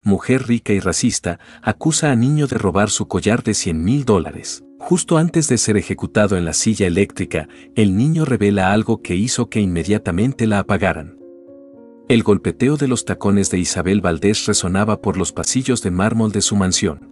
mujer rica y racista, acusa a niño de robar su collar de $100,000. Justo antes de ser ejecutado en la silla eléctrica, el niño revela algo que hizo que inmediatamente la apagaran. El golpeteo de los tacones de Isabel Valdés resonaba por los pasillos de mármol de su mansión.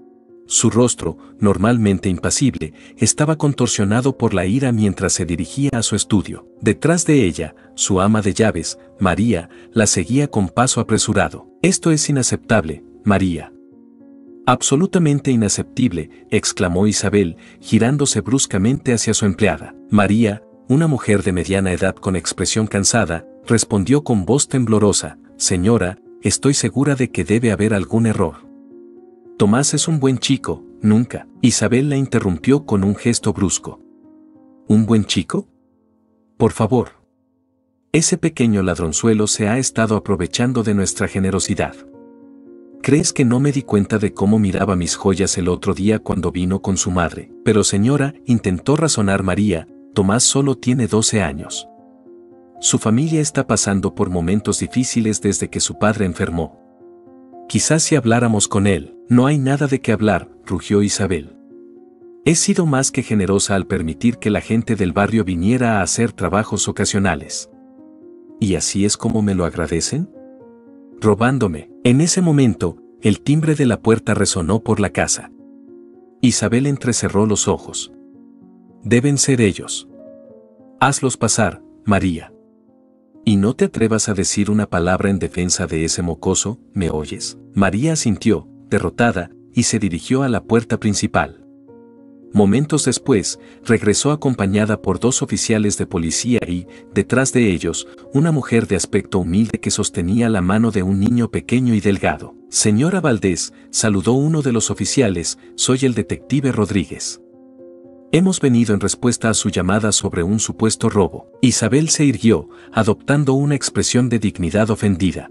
Su rostro, normalmente impasible, estaba contorsionado por la ira mientras se dirigía a su estudio. Detrás de ella, su ama de llaves, María, la seguía con paso apresurado. «Esto es inaceptable, María». «Absolutamente inaceptable», exclamó Isabel, girándose bruscamente hacia su empleada. María, una mujer de mediana edad con expresión cansada, respondió con voz temblorosa: «Señora, estoy segura de que debe haber algún error. Tomás es un buen chico, nunca». Isabel la interrumpió con un gesto brusco. ¿Un buen chico? Por favor. Ese pequeño ladronzuelo se ha estado aprovechando de nuestra generosidad. ¿Crees que no me di cuenta de cómo miraba mis joyas el otro día cuando vino con su madre? Pero señora, intentó razonar María, Tomás solo tiene 12 años. Su familia está pasando por momentos difíciles desde que su padre enfermó. Quizás si habláramos con él. «No hay nada de qué hablar», rugió Isabel. «He sido más que generosa al permitir que la gente del barrio viniera a hacer trabajos ocasionales. ¿Y así es como me lo agradecen? Robándome». En ese momento, el timbre de la puerta resonó por la casa. Isabel entrecerró los ojos. «Deben ser ellos. Hazlos pasar, María. Y no te atrevas a decir una palabra en defensa de ese mocoso, ¿me oyes?». María asintió, derrotada, y se dirigió a la puerta principal. Momentos después, regresó acompañada por 2 oficiales de policía y, detrás de ellos, una mujer de aspecto humilde que sostenía la mano de un niño pequeño y delgado. «Señora Valdés», saludó uno de los oficiales, «soy el detective Rodríguez. Hemos venido en respuesta a su llamada sobre un supuesto robo». Isabel se irguió, adoptando una expresión de dignidad ofendida.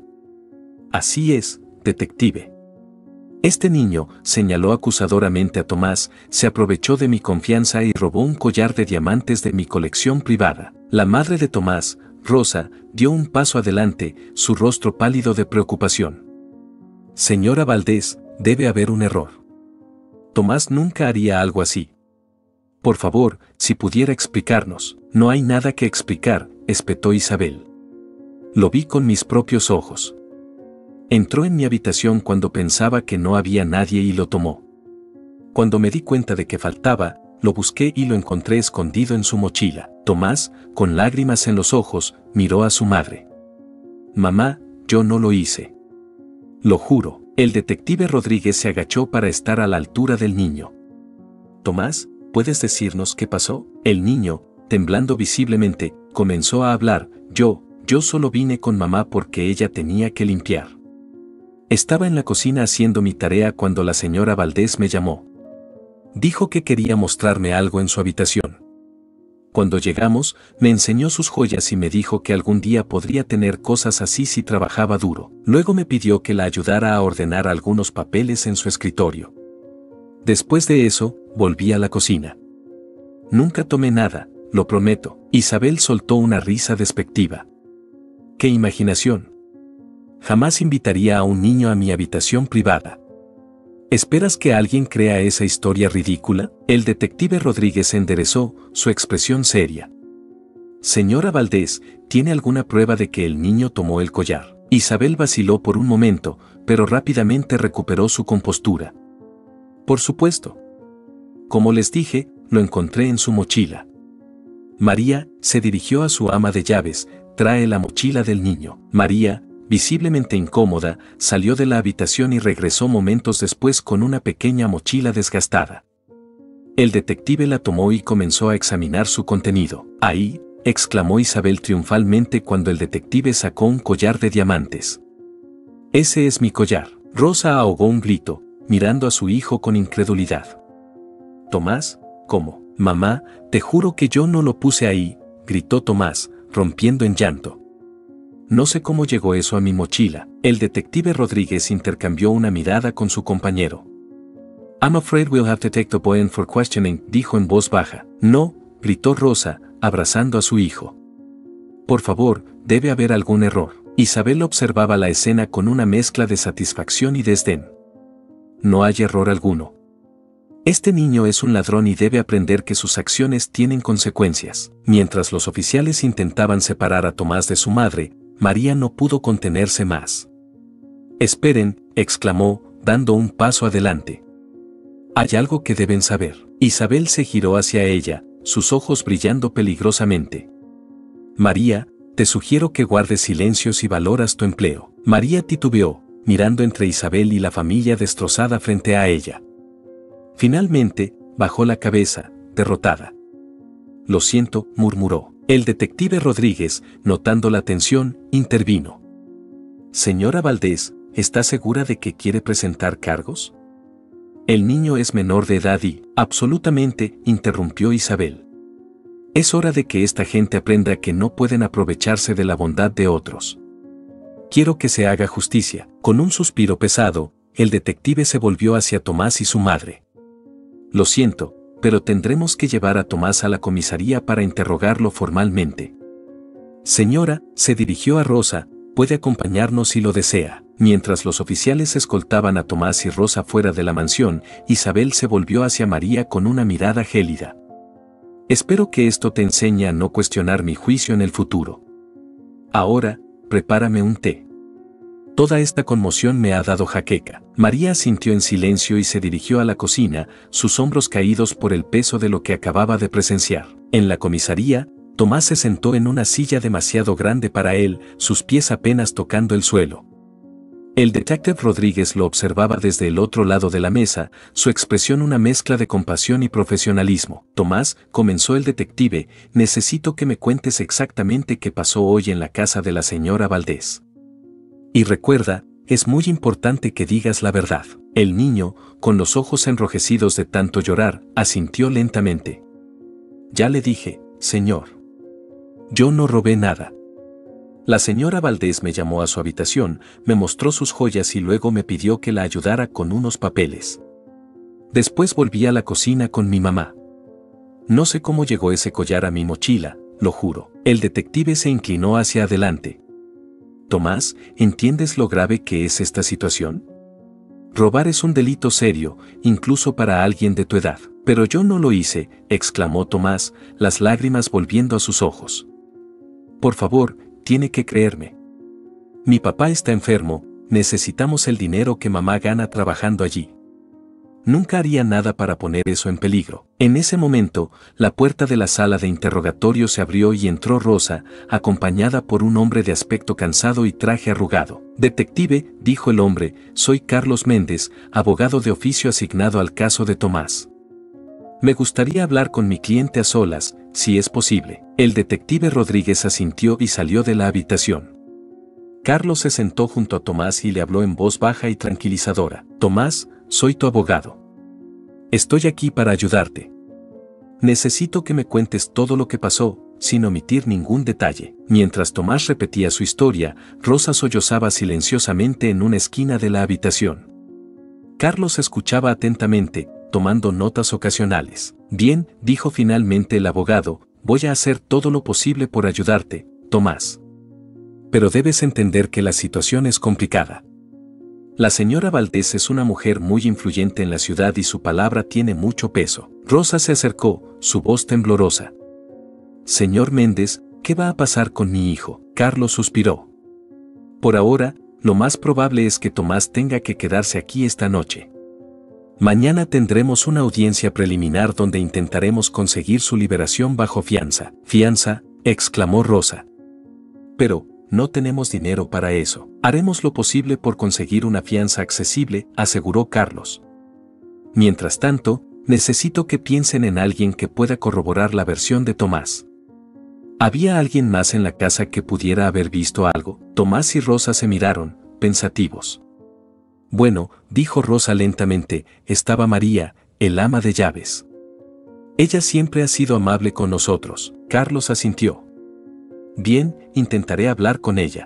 «Así es, detective. Este niño», señaló acusadoramente a Tomás, «se aprovechó de mi confianza y robó un collar de diamantes de mi colección privada». La madre de Tomás, Rosa, dio un paso adelante, su rostro pálido de preocupación. «Señora Valdés, debe haber un error. Tomás nunca haría algo así. Por favor, si pudiera explicarnos». «No hay nada que explicar», espetó Isabel. «Lo vi con mis propios ojos. Entró en mi habitación cuando pensaba que no había nadie y lo tomó. Cuando me di cuenta de que faltaba, lo busqué y lo encontré escondido en su mochila». Tomás, con lágrimas en los ojos, miró a su madre. «Mamá, yo no lo hice. Lo juro». El detective Rodríguez se agachó para estar a la altura del niño. «Tomás, ¿puedes decirnos qué pasó?». El niño, temblando visiblemente, comenzó a hablar. Yo solo vine con mamá porque ella tenía que limpiar. Estaba en la cocina haciendo mi tarea cuando la señora Valdés me llamó. Dijo que quería mostrarme algo en su habitación. Cuando llegamos, me enseñó sus joyas y me dijo que algún día podría tener cosas así si trabajaba duro. Luego me pidió que la ayudara a ordenar algunos papeles en su escritorio. Después de eso, volví a la cocina. Nunca tomé nada, lo prometo». Isabel soltó una risa despectiva. «¡Qué imaginación! Jamás invitaría a un niño a mi habitación privada. ¿Esperas que alguien crea esa historia ridícula?». El detective Rodríguez se enderezó, su expresión seria. «Señora Valdés, ¿tiene alguna prueba de que el niño tomó el collar?». Isabel vaciló por un momento, pero rápidamente recuperó su compostura. «Por supuesto. Como les dije, lo encontré en su mochila». María se dirigió a su ama de llaves. «Trae la mochila del niño». María, visiblemente incómoda, salió de la habitación y regresó momentos después con una pequeña mochila desgastada. El detective la tomó y comenzó a examinar su contenido. «Ahí», exclamó Isabel triunfalmente cuando el detective sacó un collar de diamantes. «Ese es mi collar». Rosa ahogó un grito, mirando a su hijo con incredulidad. «Tomás, ¿cómo?». «Mamá, te juro que yo no lo puse ahí», gritó Tomás, rompiendo en llanto. «No sé cómo llegó eso a mi mochila». El detective Rodríguez intercambió una mirada con su compañero. «I'm afraid we'll have to take the boy in for questioning», dijo en voz baja. «No», gritó Rosa, abrazando a su hijo. «Por favor, debe haber algún error». Isabel observaba la escena con una mezcla de satisfacción y desdén. No hay error alguno. Este niño es un ladrón y debe aprender que sus acciones tienen consecuencias. Mientras los oficiales intentaban separar a Tomás de su madre, María no pudo contenerse más. «Esperen», exclamó, dando un paso adelante. «Hay algo que deben saber». Isabel se giró hacia ella, sus ojos brillando peligrosamente. «María, te sugiero que guardes silencio si valoras tu empleo». María titubeó, mirando entre Isabel y la familia destrozada frente a ella. Finalmente, bajó la cabeza, derrotada. «Lo siento», murmuró. El detective Rodríguez, notando la tensión, intervino. «Señora Valdés, ¿está segura de que quiere presentar cargos?» «El niño es menor de edad y...» «Absolutamente», interrumpió Isabel. «Es hora de que esta gente aprenda que no pueden aprovecharse de la bondad de otros. Quiero que se haga justicia». Con un suspiro pesado, el detective se volvió hacia Tomás y su madre. «Lo siento, pero tendremos que llevar a Tomás a la comisaría para interrogarlo formalmente». «Señora», se dirigió a Rosa, «puede acompañarnos si lo desea». Mientras los oficiales escoltaban a Tomás y Rosa fuera de la mansión, Isabel se volvió hacia María con una mirada gélida. «Espero que esto te enseñe a no cuestionar mi juicio en el futuro. Ahora, prepárame un té. Toda esta conmoción me ha dado jaqueca». María asintió en silencio y se dirigió a la cocina, sus hombros caídos por el peso de lo que acababa de presenciar. En la comisaría, Tomás se sentó en una silla demasiado grande para él, sus pies apenas tocando el suelo. El detective Rodríguez lo observaba desde el otro lado de la mesa, su expresión una mezcla de compasión y profesionalismo. «Tomás», comenzó el detective, «necesito que me cuentes exactamente qué pasó hoy en la casa de la señora Valdés. Y recuerda, es muy importante que digas la verdad». El niño, con los ojos enrojecidos de tanto llorar, asintió lentamente. «Ya le dije, señor. Yo no robé nada. La señora Valdés me llamó a su habitación, me mostró sus joyas y luego me pidió que la ayudara con unos papeles. Después volví a la cocina con mi mamá. No sé cómo llegó ese collar a mi mochila, lo juro». El detective se inclinó hacia adelante. «Tomás, ¿entiendes lo grave que es esta situación? Robar es un delito serio, incluso para alguien de tu edad». «Pero yo no lo hice», exclamó Tomás, las lágrimas volviendo a sus ojos. «Por favor, tiene que creerme. Mi papá está enfermo, necesitamos el dinero que mamá gana trabajando allí. Nunca haría nada para poner eso en peligro». En ese momento, la puerta de la sala de interrogatorio se abrió y entró Rosa, acompañada por un hombre de aspecto cansado y traje arrugado. «Detective», dijo el hombre, «soy Carlos Méndez, abogado de oficio asignado al caso de Tomás. Me gustaría hablar con mi cliente a solas, si es posible». El detective Rodríguez asintió y salió de la habitación. Carlos se sentó junto a Tomás y le habló en voz baja y tranquilizadora. «Tomás, soy tu abogado. Estoy aquí para ayudarte. Necesito que me cuentes todo lo que pasó, sin omitir ningún detalle». Mientras Tomás repetía su historia, Rosa sollozaba silenciosamente en una esquina de la habitación. Carlos escuchaba atentamente, tomando notas ocasionales. «Bien», dijo finalmente el abogado, «voy a hacer todo lo posible por ayudarte, Tomás. Pero debes entender que la situación es complicada. La señora Valdés es una mujer muy influyente en la ciudad y su palabra tiene mucho peso». Rosa se acercó, su voz temblorosa. «Señor Méndez, ¿qué va a pasar con mi hijo?». Carlos suspiró. «Por ahora, lo más probable es que Tomás tenga que quedarse aquí esta noche. Mañana tendremos una audiencia preliminar donde intentaremos conseguir su liberación bajo fianza». «¿Fianza?», exclamó Rosa. «Pero, no tenemos dinero para eso». «Haremos lo posible por conseguir una fianza accesible», aseguró Carlos. «Mientras tanto, necesito que piensen en alguien que pueda corroborar la versión de Tomás». ¿Había alguien más en la casa que pudiera haber visto algo? Tomás y Rosa se miraron, pensativos. «Bueno», dijo Rosa lentamente, «estaba María, el ama de llaves. Ella siempre ha sido amable con nosotros». Carlos asintió. «Bien, intentaré hablar con ella.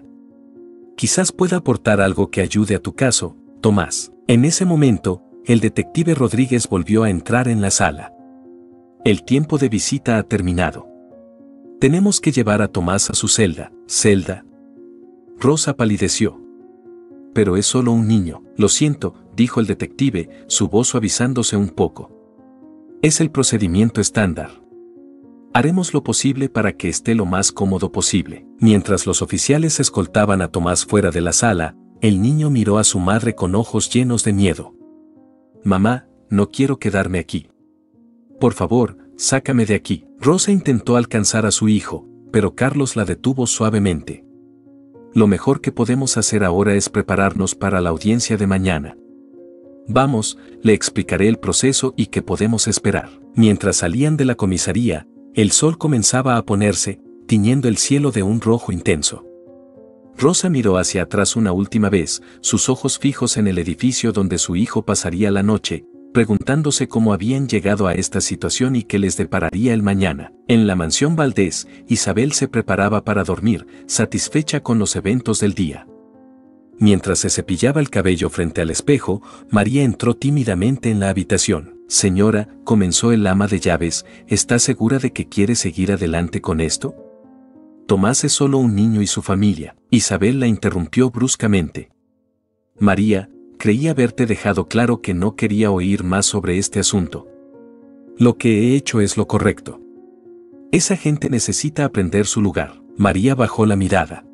Quizás pueda aportar algo que ayude a tu caso, Tomás». En ese momento, el detective Rodríguez volvió a entrar en la sala. «El tiempo de visita ha terminado. Tenemos que llevar a Tomás a su celda». «¿Celda?». Rosa palideció. Pero es solo un niño. Lo siento, dijo el detective, su voz suavizándose un poco. Es el procedimiento estándar. Haremos lo posible para que esté lo más cómodo posible. Mientras los oficiales escoltaban a Tomás fuera de la sala, el niño miró a su madre con ojos llenos de miedo. Mamá, no quiero quedarme aquí. Por favor, sácame de aquí. Rosa intentó alcanzar a su hijo, pero Carlos la detuvo suavemente. Lo mejor que podemos hacer ahora es prepararnos para la audiencia de mañana. Vamos, le explicaré el proceso y qué podemos esperar. Mientras salían de la comisaría, el sol comenzaba a ponerse, tiñendo el cielo de un rojo intenso. Rosa miró hacia atrás una última vez, sus ojos fijos en el edificio donde su hijo pasaría la noche, preguntándose cómo habían llegado a esta situación y qué les depararía el mañana. En la mansión Valdés, Isabel se preparaba para dormir, satisfecha con los eventos del día. Mientras se cepillaba el cabello frente al espejo, María entró tímidamente en la habitación. Señora, comenzó el ama de llaves, ¿está segura de que quiere seguir adelante con esto? Tomás es solo un niño y su familia. Isabel la interrumpió bruscamente. María, creí haberte dejado claro que no quería oír más sobre este asunto. Lo que he hecho es lo correcto. Esa gente necesita aprender su lugar. María bajó la mirada.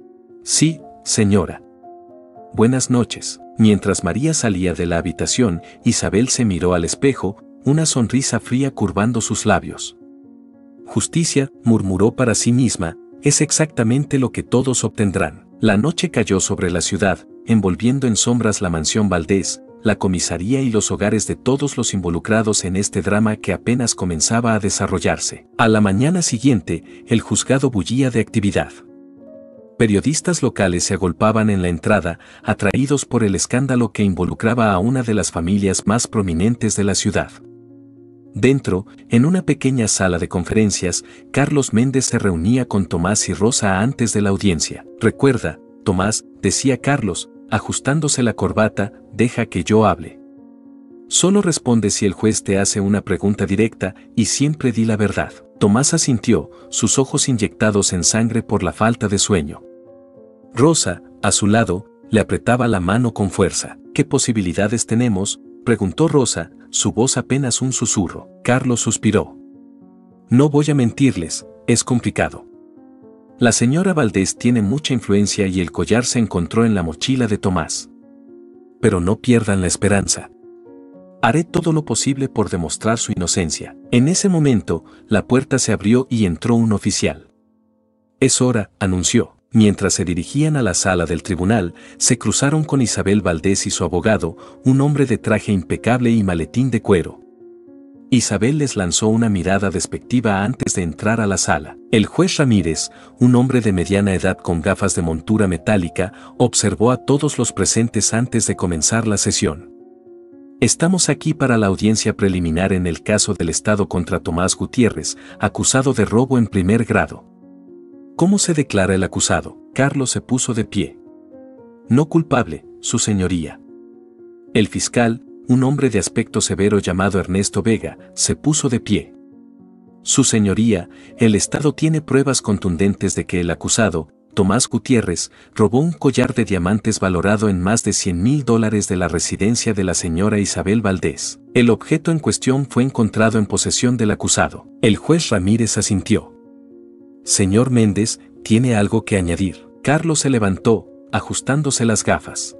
Sí, señora. Buenas noches. Mientras María salía de la habitación, Isabel se miró al espejo, una sonrisa fría curvando sus labios. Justicia, murmuró para sí misma, es exactamente lo que todos obtendrán. La noche cayó sobre la ciudad, envolviendo en sombras la mansión Valdés, la comisaría y los hogares de todos los involucrados en este drama que apenas comenzaba a desarrollarse. A la mañana siguiente, el juzgado bullía de actividad. Periodistas locales se agolpaban en la entrada, atraídos por el escándalo que involucraba a una de las familias más prominentes de la ciudad. Dentro, en una pequeña sala de conferencias, Carlos Méndez se reunía con Tomás y Rosa antes de la audiencia. Recuerda, Tomás, decía Carlos, ajustándose la corbata, deja que yo hable. Solo responde si el juez te hace una pregunta directa y siempre di la verdad. Tomás asintió, sus ojos inyectados en sangre por la falta de sueño. Rosa, a su lado, le apretaba la mano con fuerza. ¿Qué posibilidades tenemos?, preguntó Rosa, su voz apenas un susurro. Carlos suspiró. No voy a mentirles, es complicado. La señora Valdés tiene mucha influencia y el collar se encontró en la mochila de Tomás. Pero no pierdan la esperanza. Haré todo lo posible por demostrar su inocencia. En ese momento, la puerta se abrió y entró un oficial. Es hora, anunció. Mientras se dirigían a la sala del tribunal, se cruzaron con Isabel Valdés y su abogado, un hombre de traje impecable y maletín de cuero. Isabel les lanzó una mirada despectiva antes de entrar a la sala. El juez Ramírez, un hombre de mediana edad con gafas de montura metálica, observó a todos los presentes antes de comenzar la sesión. Estamos aquí para la audiencia preliminar en el caso del Estado contra Tomás Gutiérrez, acusado de robo en primer grado. ¿Cómo se declara el acusado? Carlos se puso de pie. No culpable, su señoría. El fiscal, un hombre de aspecto severo llamado Ernesto Vega, se puso de pie. Su señoría, el Estado tiene pruebas contundentes de que el acusado, Tomás Gutiérrez, robó un collar de diamantes valorado en más de $100,000 de la residencia de la señora Isabel Valdés. El objeto en cuestión fue encontrado en posesión del acusado. El juez Ramírez asintió. Señor Méndez, ¿tiene algo que añadir? Carlos se levantó, ajustándose las gafas.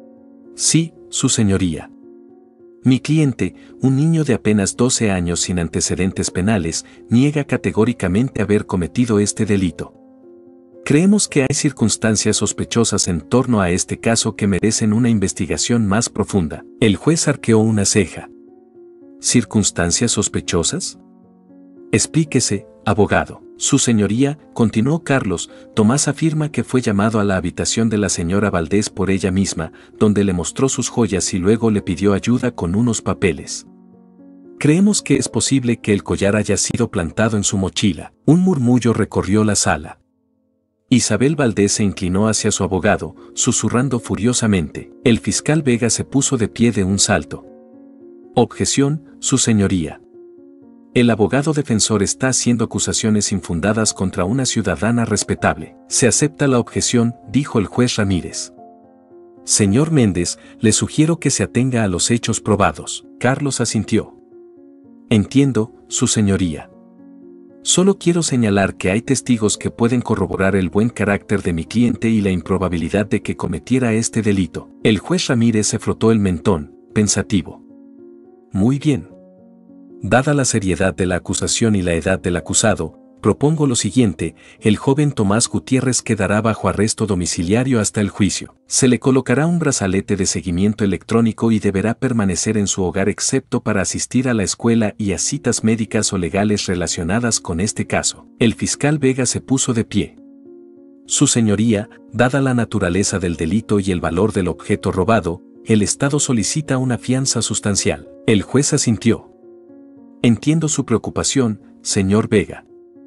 Sí, su señoría. Mi cliente, un niño de apenas 12 años sin antecedentes penales, niega categóricamente haber cometido este delito. Creemos que hay circunstancias sospechosas en torno a este caso que merecen una investigación más profunda. El juez arqueó una ceja. ¿Circunstancias sospechosas? Explíquese, abogado. Su señoría, continuó Carlos, Tomás afirma que fue llamado a la habitación de la señora Valdés por ella misma, donde le mostró sus joyas y luego le pidió ayuda con unos papeles. Creemos que es posible que el collar haya sido plantado en su mochila. Un murmullo recorrió la sala. Isabel Valdés se inclinó hacia su abogado, susurrando furiosamente. El fiscal Vega se puso de pie de un salto. Objeción, su señoría. El abogado defensor está haciendo acusaciones infundadas contra una ciudadana respetable. Se acepta la objeción, dijo el juez Ramírez. Señor Méndez, le sugiero que se atenga a los hechos probados. Carlos asintió. Entiendo, su señoría. Solo quiero señalar que hay testigos que pueden corroborar el buen carácter de mi cliente y la improbabilidad de que cometiera este delito. El juez Ramírez se frotó el mentón, pensativo. Muy bien. Dada la seriedad de la acusación y la edad del acusado, propongo lo siguiente: el joven Tomás Gutiérrez quedará bajo arresto domiciliario hasta el juicio. Se le colocará un brazalete de seguimiento electrónico y deberá permanecer en su hogar excepto para asistir a la escuela y a citas médicas o legales relacionadas con este caso. El fiscal Vega se puso de pie. Su señoría, dada la naturaleza del delito y el valor del objeto robado, el Estado solicita una fianza sustancial. El juez asintió. Entiendo su preocupación, señor Vega.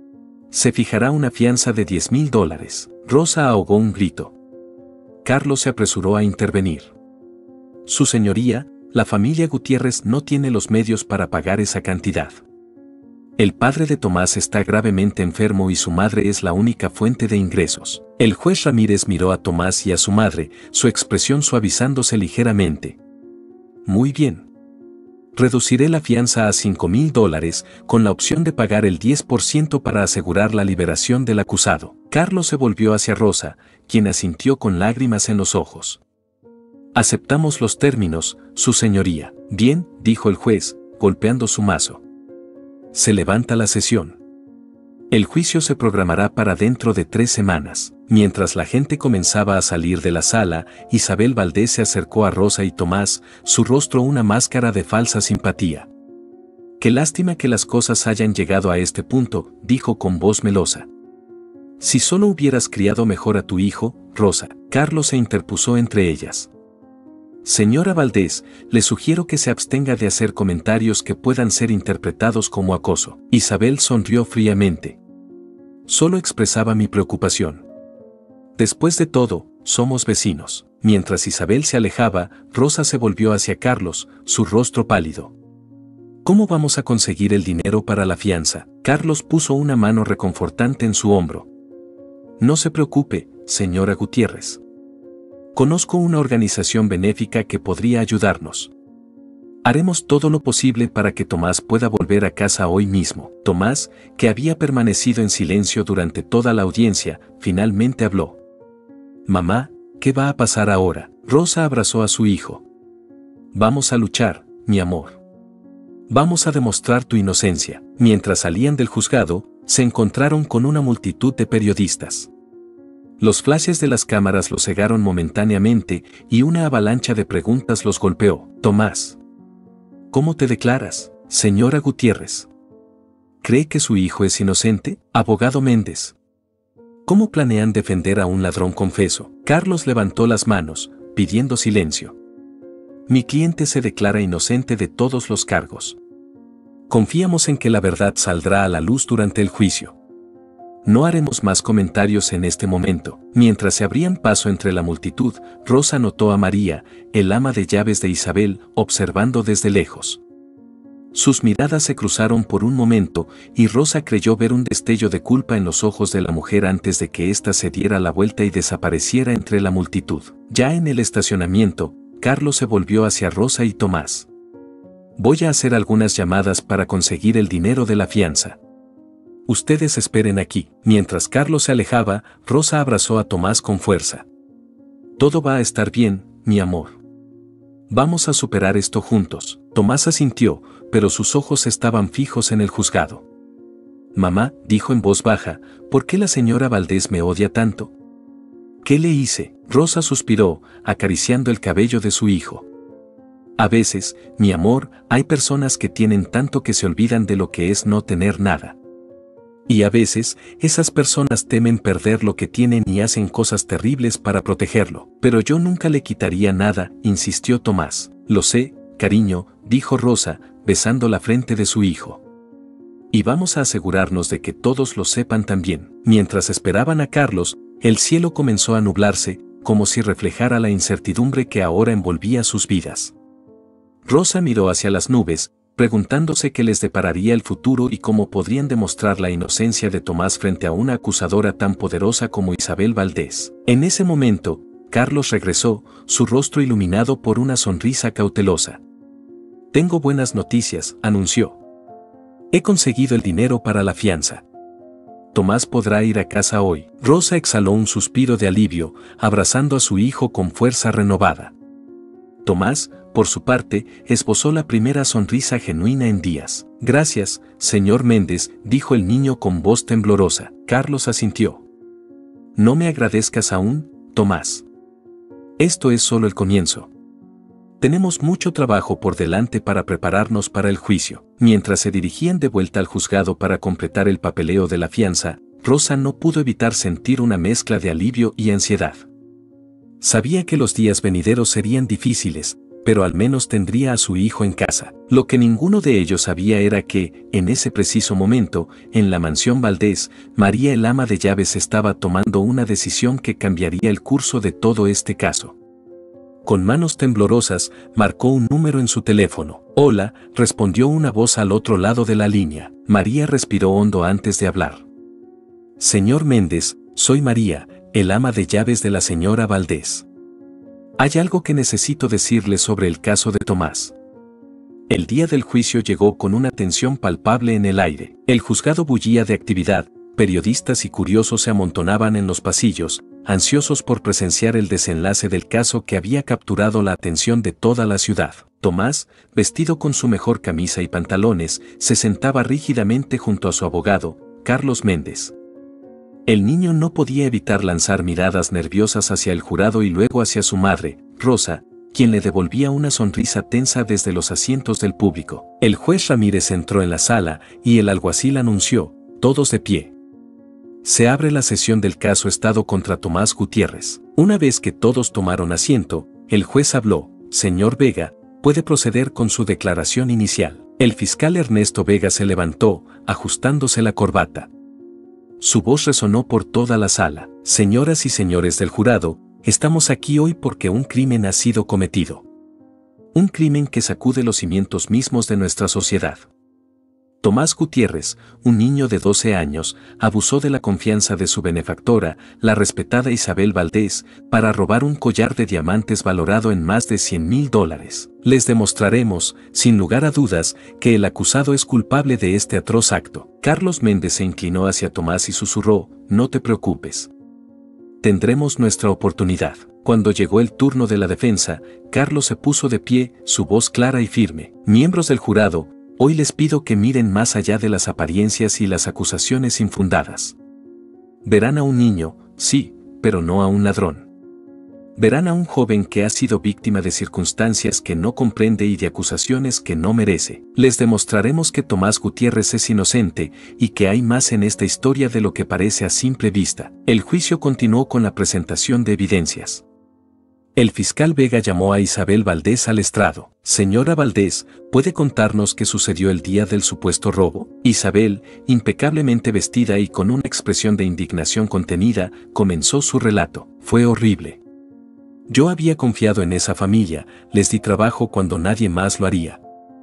Se fijará una fianza de $10,000. Rosa ahogó un grito. Carlos se apresuró a intervenir. Su señoría, la familia Gutiérrez no tiene los medios para pagar esa cantidad. El padre de Tomás está gravemente enfermo y su madre es la única fuente de ingresos. El juez Ramírez miró a Tomás y a su madre, su expresión suavizándose ligeramente. Muy bien. Reduciré la fianza a $5,000 con la opción de pagar el 10% para asegurar la liberación del acusado. Carlos se volvió hacia Rosa, quien asintió con lágrimas en los ojos. Aceptamos los términos, su señoría. Bien, dijo el juez, golpeando su mazo. Se levanta la sesión. El juicio se programará para dentro de 3 semanas. Mientras la gente comenzaba a salir de la sala, Isabel Valdés se acercó a Rosa y Tomás, su rostro una máscara de falsa simpatía. Qué lástima que las cosas hayan llegado a este punto, dijo con voz melosa. Si solo hubieras criado mejor a tu hijo, Rosa. Carlos se interpuso entre ellas. Señora Valdés, le sugiero que se abstenga de hacer comentarios que puedan ser interpretados como acoso. Isabel sonrió fríamente. Solo expresaba mi preocupación. Después de todo, somos vecinos. Mientras Isabel se alejaba, Rosa se volvió hacia Carlos, su rostro pálido. ¿Cómo vamos a conseguir el dinero para la fianza? Carlos puso una mano reconfortante en su hombro. No se preocupe, señora Gutiérrez. Conozco una organización benéfica que podría ayudarnos. Haremos todo lo posible para que Tomás pueda volver a casa hoy mismo. Tomás, que había permanecido en silencio durante toda la audiencia, finalmente habló. Mamá, ¿qué va a pasar ahora? Rosa abrazó a su hijo. Vamos a luchar, mi amor. Vamos a demostrar tu inocencia. Mientras salían del juzgado, se encontraron con una multitud de periodistas. Los flashes de las cámaras los cegaron momentáneamente y una avalancha de preguntas los golpeó. Tomás. ¿Cómo te declaras, señora Gutiérrez? ¿Cree que su hijo es inocente? Abogado Méndez. ¿Cómo planean defender a un ladrón confeso? Carlos levantó las manos, pidiendo silencio. Mi cliente se declara inocente de todos los cargos. Confiamos en que la verdad saldrá a la luz durante el juicio. No haremos más comentarios en este momento. Mientras se abrían paso entre la multitud, Rosa notó a María, el ama de llaves de Isabel, observando desde lejos. Sus miradas se cruzaron por un momento, y Rosa creyó ver un destello de culpa en los ojos de la mujer antes de que ésta se diera la vuelta y desapareciera entre la multitud. Ya en el estacionamiento, Carlos se volvió hacia Rosa y Tomás. Voy a hacer algunas llamadas para conseguir el dinero de la fianza. Ustedes esperen aquí. Mientras Carlos se alejaba, Rosa abrazó a Tomás con fuerza. Todo va a estar bien, mi amor. Vamos a superar esto juntos. Tomás asintió, pero sus ojos estaban fijos en el juzgado. Mamá, dijo en voz baja, ¿por qué la señora Valdés me odia tanto? ¿Qué le hice? Rosa suspiró, acariciando el cabello de su hijo. A veces, mi amor, hay personas que tienen tanto que se olvidan de lo que es no tener nada. Y a veces, esas personas temen perder lo que tienen y hacen cosas terribles para protegerlo. Pero yo nunca le quitaría nada, insistió Tomás. Lo sé, cariño, dijo Rosa, besando la frente de su hijo. Y vamos a asegurarnos de que todos lo sepan también. Mientras esperaban a Carlos, el cielo comenzó a nublarse, como si reflejara la incertidumbre que ahora envolvía sus vidas. Rosa miró hacia las nubes, preguntándose qué les depararía el futuro y cómo podrían demostrar la inocencia de Tomás frente a una acusadora tan poderosa como Isabel Valdés. En ese momento, Carlos regresó, su rostro iluminado por una sonrisa cautelosa. «Tengo buenas noticias», anunció. «He conseguido el dinero para la fianza. Tomás podrá ir a casa hoy». Rosa exhaló un suspiro de alivio, abrazando a su hijo con fuerza renovada. Tomás, por su parte, esbozó la primera sonrisa genuina en días. «Gracias, señor Méndez», dijo el niño con voz temblorosa. Carlos asintió. «No me agradezcas aún, Tomás. Esto es solo el comienzo. Tenemos mucho trabajo por delante para prepararnos para el juicio». Mientras se dirigían de vuelta al juzgado para completar el papeleo de la fianza, Rosa no pudo evitar sentir una mezcla de alivio y ansiedad. Sabía que los días venideros serían difíciles, pero al menos tendría a su hijo en casa. Lo que ninguno de ellos sabía era que, en ese preciso momento, en la mansión Valdés, María el ama de llaves estaba tomando una decisión que cambiaría el curso de todo este caso. Con manos temblorosas, marcó un número en su teléfono. «Hola», respondió una voz al otro lado de la línea. María respiró hondo antes de hablar. «Señor Méndez, soy María, el ama de llaves de la señora Valdés. Hay algo que necesito decirle sobre el caso de Tomás». El día del juicio llegó con una tensión palpable en el aire. El juzgado bullía de actividad, periodistas y curiosos se amontonaban en los pasillos, ansiosos por presenciar el desenlace del caso que había capturado la atención de toda la ciudad. Tomás, vestido con su mejor camisa y pantalones, se sentaba rígidamente junto a su abogado, Carlos Méndez. El niño no podía evitar lanzar miradas nerviosas hacia el jurado y luego hacia su madre, Rosa, quien le devolvía una sonrisa tensa desde los asientos del público. El juez Ramírez entró en la sala y el alguacil anunció: «Todos de pie. Se abre la sesión del caso Estado contra Tomás Gutiérrez». Una vez que todos tomaron asiento, el juez habló: «Señor Vega, puede proceder con su declaración inicial». El fiscal Ernesto Vega se levantó, ajustándose la corbata. Su voz resonó por toda la sala. «Señoras y señores del jurado, estamos aquí hoy porque un crimen ha sido cometido. Un crimen que sacude los cimientos mismos de nuestra sociedad. Tomás Gutiérrez, un niño de 12 años, abusó de la confianza de su benefactora, la respetada Isabel Valdés, para robar un collar de diamantes valorado en más de $100,000. Les demostraremos, sin lugar a dudas, que el acusado es culpable de este atroz acto». Carlos Méndez se inclinó hacia Tomás y susurró: «No te preocupes. Tendremos nuestra oportunidad». Cuando llegó el turno de la defensa, Carlos se puso de pie, su voz clara y firme: «Miembros del jurado, hoy les pido que miren más allá de las apariencias y las acusaciones infundadas. Verán a un niño, sí, pero no a un ladrón. Verán a un joven que ha sido víctima de circunstancias que no comprende y de acusaciones que no merece. Les demostraremos que Tomás Gutiérrez es inocente y que hay más en esta historia de lo que parece a simple vista». El juicio continuó con la presentación de evidencias. El fiscal Vega llamó a Isabel Valdés al estrado. «Señora Valdés, ¿puede contarnos qué sucedió el día del supuesto robo?». Isabel, impecablemente vestida y con una expresión de indignación contenida, comenzó su relato. «Fue horrible. Yo había confiado en esa familia, les di trabajo cuando nadie más lo haría.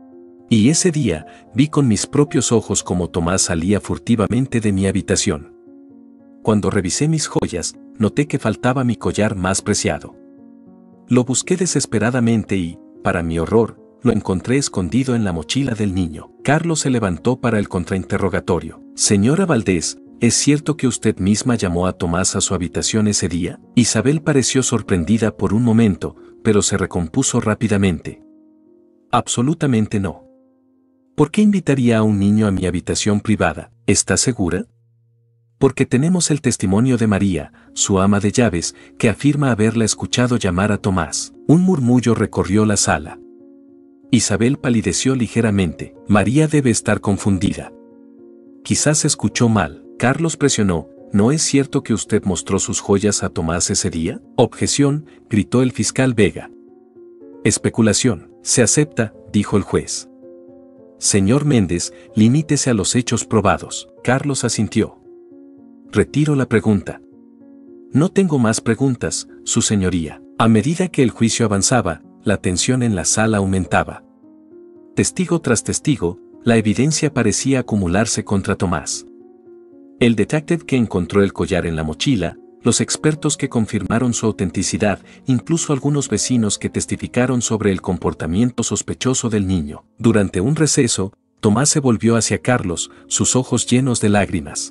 Y ese día, vi con mis propios ojos cómo Tomás salía furtivamente de mi habitación. Cuando revisé mis joyas, noté que faltaba mi collar más preciado. Lo busqué desesperadamente y, para mi horror, lo encontré escondido en la mochila del niño». Carlos se levantó para el contrainterrogatorio. «Señora Valdés, ¿es cierto que usted misma llamó a Tomás a su habitación ese día?». Isabel pareció sorprendida por un momento, pero se recompuso rápidamente. «Absolutamente no. ¿Por qué invitaría a un niño a mi habitación privada? ¿Está segura?». «Porque tenemos el testimonio de María, su ama de llaves, que afirma haberla escuchado llamar a Tomás». Un murmullo recorrió la sala. Isabel palideció ligeramente. «María debe estar confundida. Quizás escuchó mal». Carlos presionó: «¿No es cierto que usted mostró sus joyas a Tomás ese día?». «Objeción», gritó el fiscal Vega. «Especulación». «Se acepta», dijo el juez. «Señor Méndez, limítese a los hechos probados». Carlos asintió. «Retiro la pregunta». «No tengo más preguntas, su señoría». A medida que el juicio avanzaba, la tensión en la sala aumentaba. Testigo tras testigo, la evidencia parecía acumularse contra Tomás. El detective que encontró el collar en la mochila, los expertos que confirmaron su autenticidad, incluso algunos vecinos que testificaron sobre el comportamiento sospechoso del niño. Durante un receso, Tomás se volvió hacia Carlos, sus ojos llenos de lágrimas.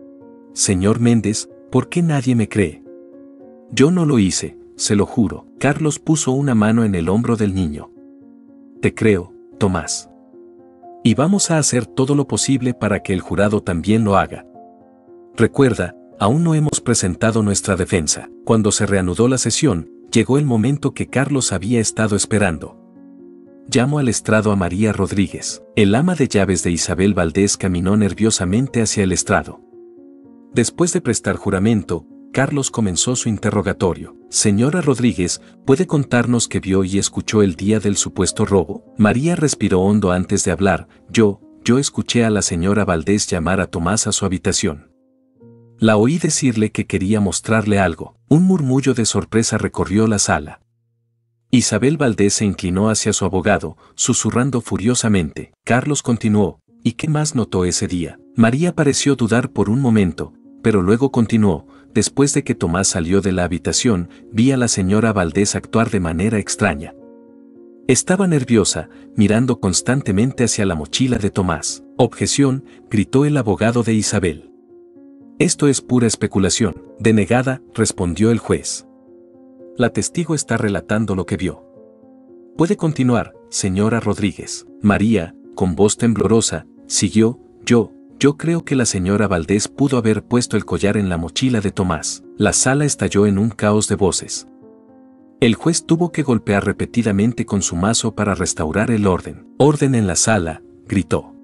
Señor Méndez, ¿por qué nadie me cree? Yo no lo hice, se lo juro. Carlos puso una mano en el hombro del niño. Te creo, Tomás. Y vamos a hacer todo lo posible para que el jurado también lo haga. Recuerda, aún no hemos presentado nuestra defensa. Cuando se reanudó la sesión, llegó el momento que Carlos había estado esperando. Llamo al estrado a María Rodríguez. El ama de llaves de Isabel Valdés caminó nerviosamente hacia el estrado. Después de prestar juramento, Carlos comenzó su interrogatorio. Señora Rodríguez, ¿puede contarnos qué vio y escuchó el día del supuesto robo? María respiró hondo antes de hablar. Yo escuché a la señora Valdés llamar a Tomás a su habitación. La oí decirle que quería mostrarle algo. Un murmullo de sorpresa recorrió la sala. Isabel Valdés se inclinó hacia su abogado, susurrando furiosamente. Carlos continuó. ¿Y qué más notó ese día? María pareció dudar por un momento, pero luego continuó. Después de que Tomás salió de la habitación, vi a la señora Valdés actuar de manera extraña. Estaba nerviosa, mirando constantemente hacia la mochila de Tomás. Objeción, gritó el abogado de Isabel. Esto es pura especulación. Denegada, respondió el juez. La testigo está relatando lo que vio. Puede continuar, señora Rodríguez. María, con voz temblorosa, siguió. Yo creo que la señora Valdés pudo haber puesto el collar en la mochila de Tomás. La sala estalló en un caos de voces. El juez tuvo que golpear repetidamente con su mazo para restaurar el orden. Orden en la sala, gritó.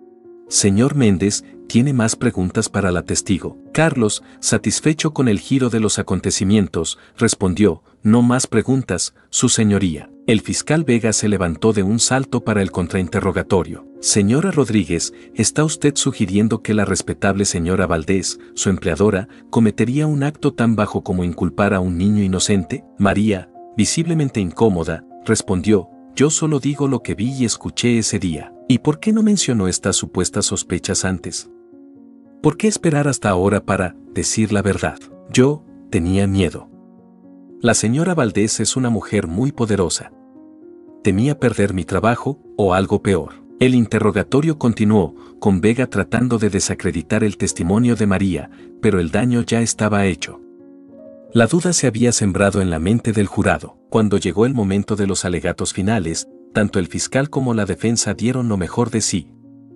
Señor Méndez, ¿tiene más preguntas para la testigo? Carlos, satisfecho con el giro de los acontecimientos, respondió, no más preguntas, su señoría. El fiscal Vega se levantó de un salto para el contrainterrogatorio. Señora Rodríguez, ¿está usted sugiriendo que la respetable señora Valdés, su empleadora, cometería un acto tan bajo como inculpar a un niño inocente? María, visiblemente incómoda, respondió, yo solo digo lo que vi y escuché ese día. ¿Y por qué no mencionó estas supuestas sospechas antes? ¿Por qué esperar hasta ahora para decir la verdad? Yo tenía miedo. La señora Valdés es una mujer muy poderosa. Temía perder mi trabajo, o algo peor. El interrogatorio continuó, con Vega tratando de desacreditar el testimonio de María, pero el daño ya estaba hecho. La duda se había sembrado en la mente del jurado. Cuando llegó el momento de los alegatos finales, tanto el fiscal como la defensa dieron lo mejor de sí.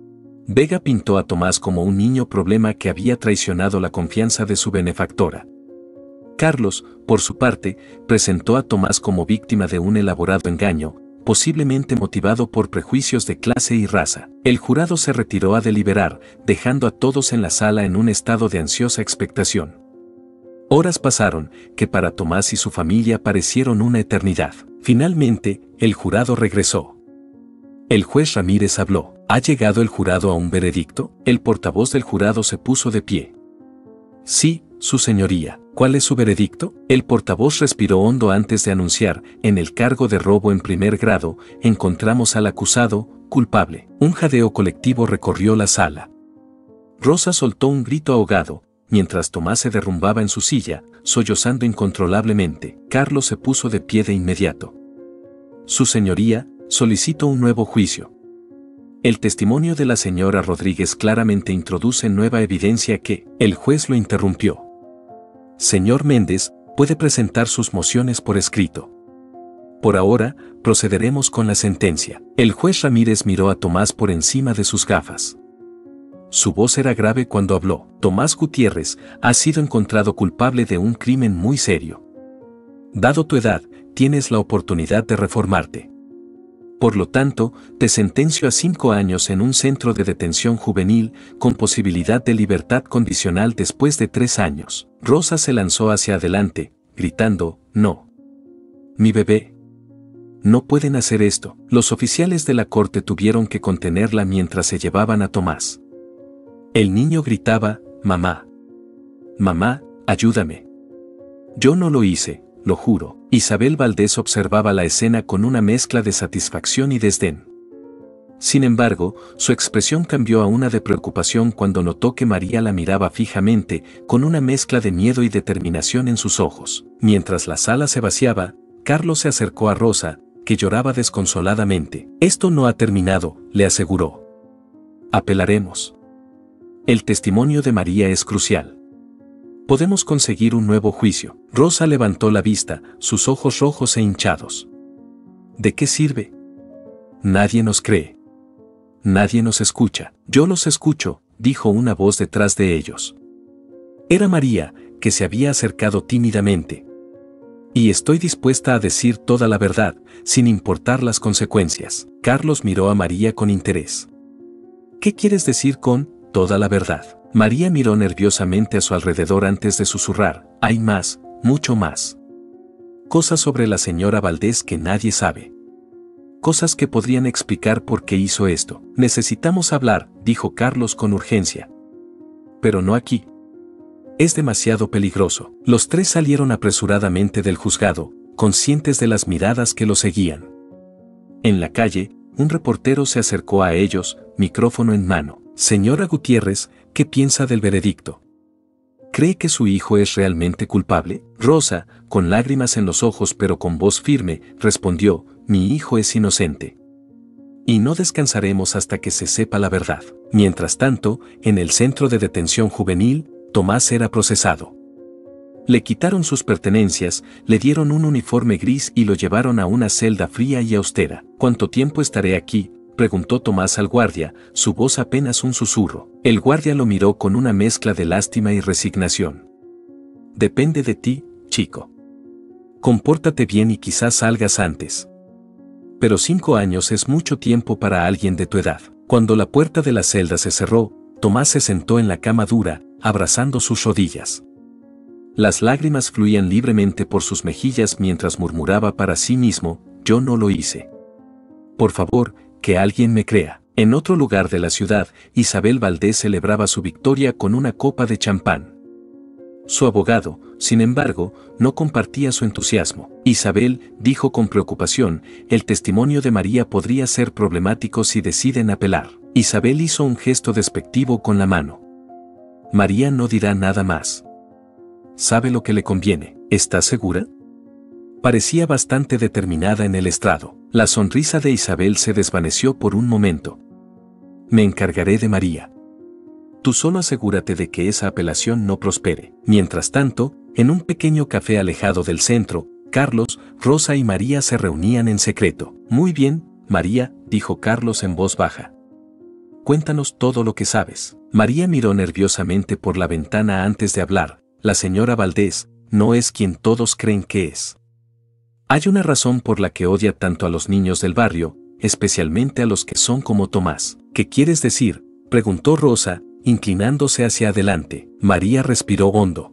Vega pintó a Tomás como un niño problema que había traicionado la confianza de su benefactora. Carlos, por su parte, presentó a Tomás como víctima de un elaborado engaño, posiblemente motivado por prejuicios de clase y raza. El jurado se retiró a deliberar, dejando a todos en la sala en un estado de ansiosa expectación. Horas pasaron, que para Tomás y su familia parecieron una eternidad. Finalmente, el jurado regresó. El juez Ramírez habló. ¿Ha llegado el jurado a un veredicto? El portavoz del jurado se puso de pie. Sí, su señoría. ¿Cuál es su veredicto? El portavoz respiró hondo antes de anunciar, en el cargo de robo en primer grado, encontramos al acusado, culpable. Un jadeo colectivo recorrió la sala. Rosa soltó un grito ahogado, mientras Tomás se derrumbaba en su silla, sollozando incontrolablemente. Carlos se puso de pie de inmediato. Su señoría, solicito un nuevo juicio. El testimonio de la señora Rodríguez claramente introduce nueva evidencia que, el juez lo interrumpió. Señor Méndez, puede presentar sus mociones por escrito. Por ahora, procederemos con la sentencia. El juez Ramírez miró a Tomás por encima de sus gafas. Su voz era grave cuando habló. Tomás Gutiérrez, has sido encontrado culpable de un crimen muy serio. Dado tu edad, tienes la oportunidad de reformarte. Por lo tanto, te sentencio a 5 años en un centro de detención juvenil, con posibilidad de libertad condicional después de 3 años. Rosa se lanzó hacia adelante, gritando, no. Mi bebé. No pueden hacer esto. Los oficiales de la corte tuvieron que contenerla mientras se llevaban a Tomás. El niño gritaba, mamá. Mamá, ayúdame. Yo no lo hice, lo juro. Isabel Valdés observaba la escena con una mezcla de satisfacción y desdén. Sin embargo, su expresión cambió a una de preocupación cuando notó que María la miraba fijamente, con una mezcla de miedo y determinación en sus ojos. Mientras la sala se vaciaba, Carlos se acercó a Rosa, que lloraba desconsoladamente. «Esto no ha terminado», le aseguró. «Apelaremos. El testimonio de María es crucial. Podemos conseguir un nuevo juicio». Rosa levantó la vista, sus ojos rojos e hinchados. «¿De qué sirve? Nadie nos cree. Nadie nos escucha». «Yo los escucho», dijo una voz detrás de ellos. Era María, que se había acercado tímidamente. «Y estoy dispuesta a decir toda la verdad, sin importar las consecuencias». Carlos miró a María con interés. «¿Qué quieres decir con toda la verdad?». María miró nerviosamente a su alrededor antes de susurrar. «Hay más, mucho más. Cosas sobre la señora Valdés que nadie sabe. Cosas que podrían explicar por qué hizo esto». «Necesitamos hablar», dijo Carlos con urgencia. «Pero no aquí. Es demasiado peligroso». Los tres salieron apresuradamente del juzgado, conscientes de las miradas que los seguían. En la calle, un reportero se acercó a ellos, micrófono en mano. «Señora Gutiérrez, ¿qué piensa del veredicto? ¿Cree que su hijo es realmente culpable?». Rosa, con lágrimas en los ojos pero con voz firme, respondió: «Mi hijo es inocente. Y no descansaremos hasta que se sepa la verdad». Mientras tanto, en el centro de detención juvenil, Tomás era procesado. Le quitaron sus pertenencias, le dieron un uniforme gris y lo llevaron a una celda fría y austera. «¿Cuánto tiempo estaré aquí?», preguntó Tomás al guardia, su voz apenas un susurro. El guardia lo miró con una mezcla de lástima y resignación. «Depende de ti, chico. Compórtate bien y quizás salgas antes. Pero 5 años es mucho tiempo para alguien de tu edad». Cuando la puerta de la celda se cerró, Tomás se sentó en la cama dura, abrazando sus rodillas. Las lágrimas fluían libremente por sus mejillas mientras murmuraba para sí mismo: «Yo no lo hice. Por favor, que alguien me crea». En otro lugar de la ciudad, Isabel Valdés celebraba su victoria con una copa de champán. Su abogado, sin embargo, no compartía su entusiasmo. «Isabel», dijo con preocupación, «el testimonio de María podría ser problemático si deciden apelar». Isabel hizo un gesto despectivo con la mano. «María no dirá nada más. Sabe lo que le conviene». «¿Estás segura?». Parecía bastante determinada en el estrado. La sonrisa de Isabel se desvaneció por un momento. «Me encargaré de María. Tú solo asegúrate de que esa apelación no prospere». Mientras tanto, en un pequeño café alejado del centro, Carlos, Rosa y María se reunían en secreto. «Muy bien, María», dijo Carlos en voz baja. «Cuéntanos todo lo que sabes». María miró nerviosamente por la ventana antes de hablar. «La señora Valdés no es quien todos creen que es. Hay una razón por la que odia tanto a los niños del barrio, especialmente a los que son como Tomás». «¿Qué quieres decir?», preguntó Rosa, inclinándose hacia adelante. María respiró hondo.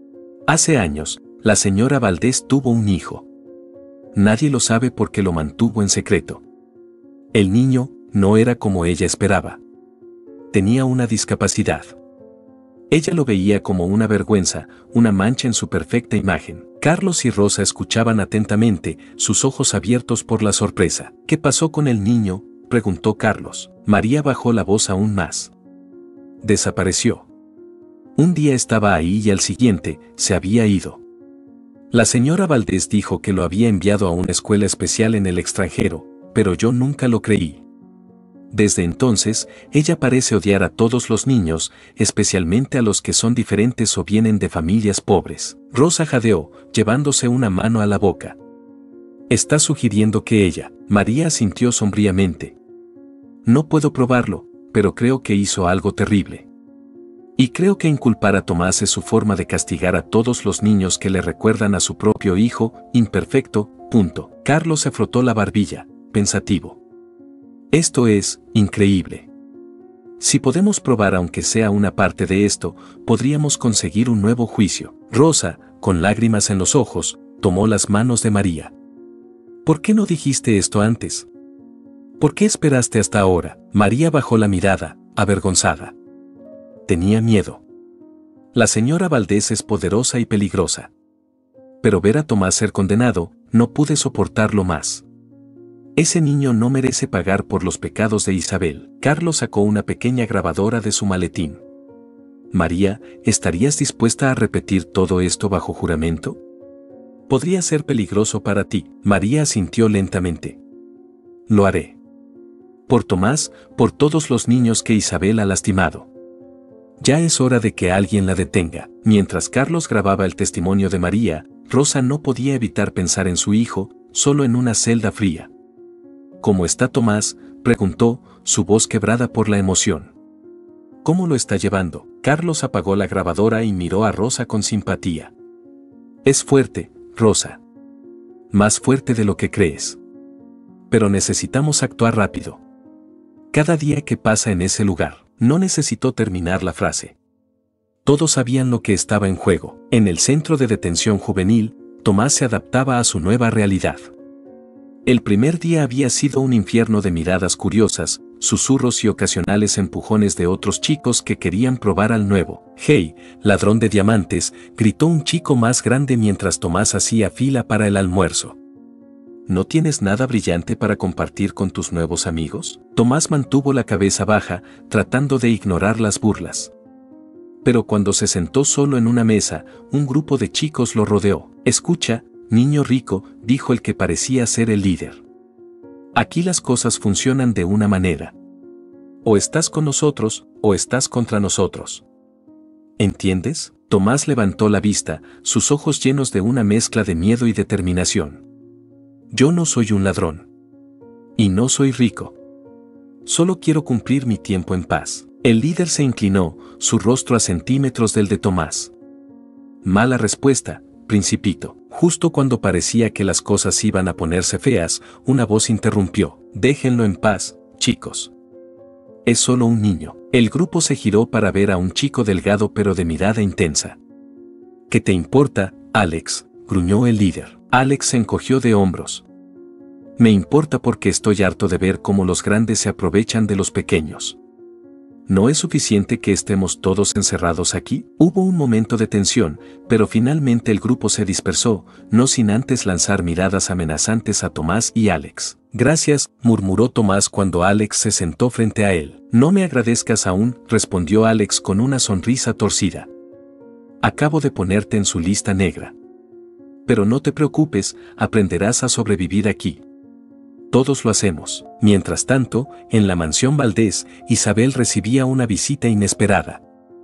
«Hace años, la señora Valdés tuvo un hijo. Nadie lo sabe porque lo mantuvo en secreto. El niño no era como ella esperaba. Tenía una discapacidad. Ella lo veía como una vergüenza, una mancha en su perfecta imagen». Carlos y Rosa escuchaban atentamente, sus ojos abiertos por la sorpresa. «¿Qué pasó con el niño?», preguntó Carlos. María bajó la voz aún más. «Desapareció. Un día estaba ahí y al siguiente, se había ido. La señora Valdés dijo que lo había enviado a una escuela especial en el extranjero, pero yo nunca lo creí. Desde entonces, ella parece odiar a todos los niños, especialmente a los que son diferentes o vienen de familias pobres». Rosa jadeó, llevándose una mano a la boca. «¿Estás sugiriendo que ella?». María asintió sombríamente. «No puedo probarlo, pero creo que hizo algo terrible. Y creo que inculpar a Tomás es su forma de castigar a todos los niños que le recuerdan a su propio hijo, imperfecto, punto». Carlos se frotó la barbilla, pensativo. «Esto es increíble. Si podemos probar aunque sea una parte de esto, podríamos conseguir un nuevo juicio». Rosa, con lágrimas en los ojos, tomó las manos de María. «¿Por qué no dijiste esto antes? ¿Por qué esperaste hasta ahora?». María bajó la mirada, avergonzada. Tenía miedo. La señora Valdés es poderosa y peligrosa. Pero ver a Tomás ser condenado, no pude soportarlo más. Ese niño no merece pagar por los pecados de Isabel. Carlos sacó una pequeña grabadora de su maletín. María, ¿estarías dispuesta a repetir todo esto bajo juramento? Podría ser peligroso para ti. María asintió lentamente. Lo haré. Por Tomás, por todos los niños que Isabel ha lastimado. Ya es hora de que alguien la detenga. Mientras Carlos grababa el testimonio de María, Rosa no podía evitar pensar en su hijo, solo en una celda fría. ¿Cómo está Tomás?, preguntó, su voz quebrada por la emoción. ¿Cómo lo está llevando? Carlos apagó la grabadora y miró a Rosa con simpatía. Es fuerte, Rosa. Más fuerte de lo que crees. Pero necesitamos actuar rápido. Cada día que pasa en ese lugar. No necesitó terminar la frase. Todos sabían lo que estaba en juego. En el centro de detención juvenil, Tomás se adaptaba a su nueva realidad. El primer día había sido un infierno de miradas curiosas, susurros y ocasionales empujones de otros chicos que querían probar al nuevo. «Hey, ladrón de diamantes», gritó un chico más grande mientras Tomás hacía fila para el almuerzo. ¿No tienes nada brillante para compartir con tus nuevos amigos? Tomás mantuvo la cabeza baja, tratando de ignorar las burlas. Pero cuando se sentó solo en una mesa, un grupo de chicos lo rodeó. «Escucha, niño rico», dijo el que parecía ser el líder. «Aquí las cosas funcionan de una manera. O estás con nosotros, o estás contra nosotros. ¿Entiendes?» Tomás levantó la vista, sus ojos llenos de una mezcla de miedo y determinación. Yo no soy un ladrón. Y no soy rico. Solo quiero cumplir mi tiempo en paz. El líder se inclinó, su rostro a centímetros del de Tomás. Mala respuesta, principito. Justo cuando parecía que las cosas iban a ponerse feas, una voz interrumpió. Déjenlo en paz, chicos. Es solo un niño. El grupo se giró para ver a un chico delgado pero de mirada intensa. ¿Qué te importa, Alex?, gruñó el líder. Alex se encogió de hombros. Me importa porque estoy harto de ver cómo los grandes se aprovechan de los pequeños. ¿No es suficiente que estemos todos encerrados aquí? Hubo un momento de tensión, pero finalmente el grupo se dispersó, no sin antes lanzar miradas amenazantes a Tomás y Alex. Gracias, murmuró Tomás cuando Alex se sentó frente a él. No me agradezcas aún, respondió Alex con una sonrisa torcida. Acabo de ponerte en su lista negra. Pero no te preocupes, aprenderás a sobrevivir aquí. Todos lo hacemos. Mientras tanto, en la mansión Valdés, Isabel recibía una visita inesperada.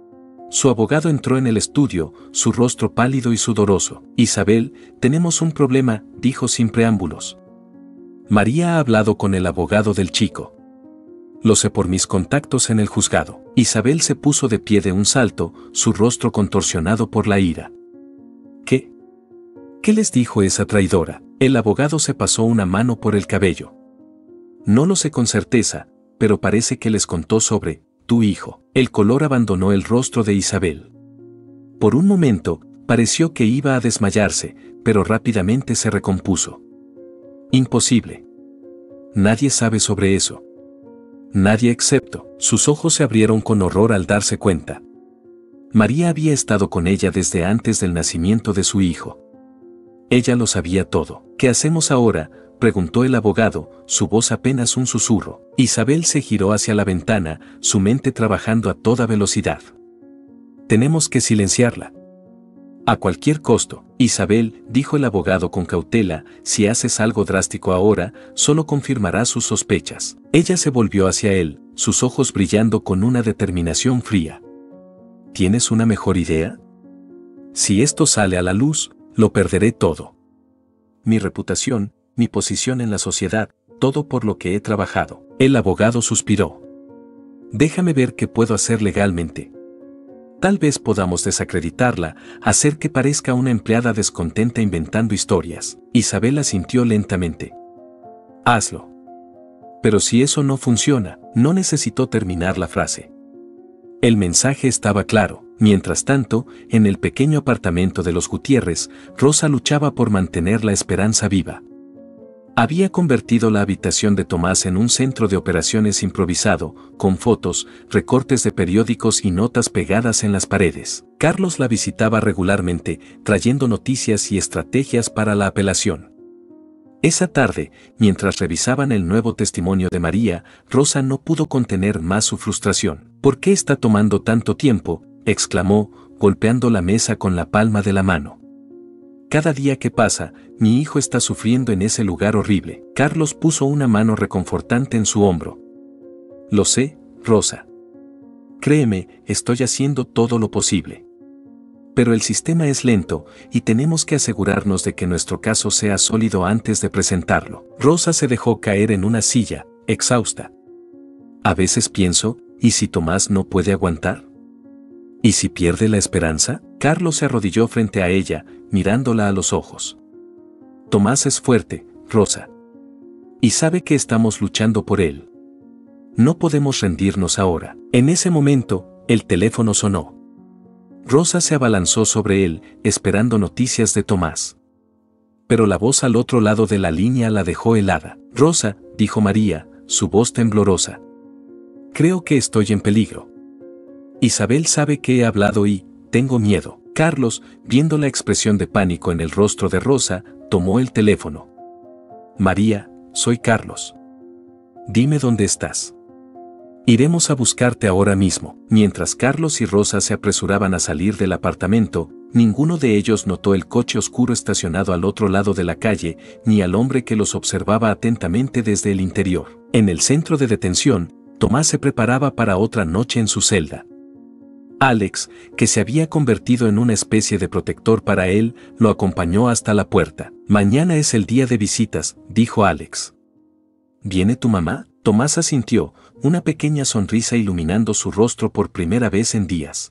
Su abogado entró en el estudio, su rostro pálido y sudoroso. Isabel, tenemos un problema, dijo sin preámbulos. María ha hablado con el abogado del chico. Lo sé por mis contactos en el juzgado. Isabel se puso de pie de un salto, su rostro contorsionado por la ira. ¿Qué? ¿Qué les dijo esa traidora? El abogado se pasó una mano por el cabello. No lo sé con certeza, pero parece que les contó sobre tu hijo. El color abandonó el rostro de Isabel. Por un momento, pareció que iba a desmayarse, pero rápidamente se recompuso. Imposible. Nadie sabe sobre eso. Nadie excepto. Sus ojos se abrieron con horror al darse cuenta. María había estado con ella desde antes del nacimiento de su hijo. Ella lo sabía todo. ¿Qué hacemos ahora?, preguntó el abogado, su voz apenas un susurro. Isabel se giró hacia la ventana, su mente trabajando a toda velocidad. Tenemos que silenciarla. A cualquier costo. Isabel, dijo el abogado con cautela, si haces algo drástico ahora, solo confirmará sus sospechas. Ella se volvió hacia él, sus ojos brillando con una determinación fría. ¿Tienes una mejor idea? Si esto sale a la luz, lo perderé todo. Mi reputación, mi posición en la sociedad, todo por lo que he trabajado. El abogado suspiró. Déjame ver qué puedo hacer legalmente. Tal vez podamos desacreditarla, hacer que parezca una empleada descontenta inventando historias. Isabel asintió lentamente. Hazlo. Pero si eso no funciona, no necesitó terminar la frase. El mensaje estaba claro. Mientras tanto, en el pequeño apartamento de los Gutiérrez, Rosa luchaba por mantener la esperanza viva. Había convertido la habitación de Tomás en un centro de operaciones improvisado, con fotos, recortes de periódicos y notas pegadas en las paredes. Carlos la visitaba regularmente, trayendo noticias y estrategias para la apelación. Esa tarde, mientras revisaban el nuevo testimonio de María, Rosa no pudo contener más su frustración. ¿Por qué está tomando tanto tiempo?, exclamó, golpeando la mesa con la palma de la mano. Cada día que pasa, mi hijo está sufriendo en ese lugar horrible. Carlos puso una mano reconfortante en su hombro. Lo sé, Rosa. Créeme, estoy haciendo todo lo posible. Pero el sistema es lento, y tenemos que asegurarnos de que nuestro caso sea sólido antes de presentarlo. Rosa se dejó caer en una silla, exhausta. A veces pienso, ¿y si Tomás no puede aguantar? ¿Y si pierde la esperanza? Carlos se arrodilló frente a ella, mirándola a los ojos. Tomás es fuerte, Rosa. Y sabe que estamos luchando por él. No podemos rendirnos ahora. En ese momento, el teléfono sonó. Rosa se abalanzó sobre él, esperando noticias de Tomás. Pero la voz al otro lado de la línea la dejó helada. Rosa, dijo María, su voz temblorosa. Creo que estoy en peligro. Isabel sabe que he hablado y tengo miedo. Carlos, viendo la expresión de pánico en el rostro de Rosa, tomó el teléfono. María, soy Carlos. Dime dónde estás. Iremos a buscarte ahora mismo. Mientras Carlos y Rosa se apresuraban a salir del apartamento, ninguno de ellos notó el coche oscuro estacionado al otro lado de la calle, ni al hombre que los observaba atentamente desde el interior. En el centro de detención, Tomás se preparaba para otra noche en su celda. Alex, que se había convertido en una especie de protector para él, lo acompañó hasta la puerta. Mañana es el día de visitas, dijo Alex. ¿Viene tu mamá? Tomás asintió, una pequeña sonrisa iluminando su rostro por primera vez en días.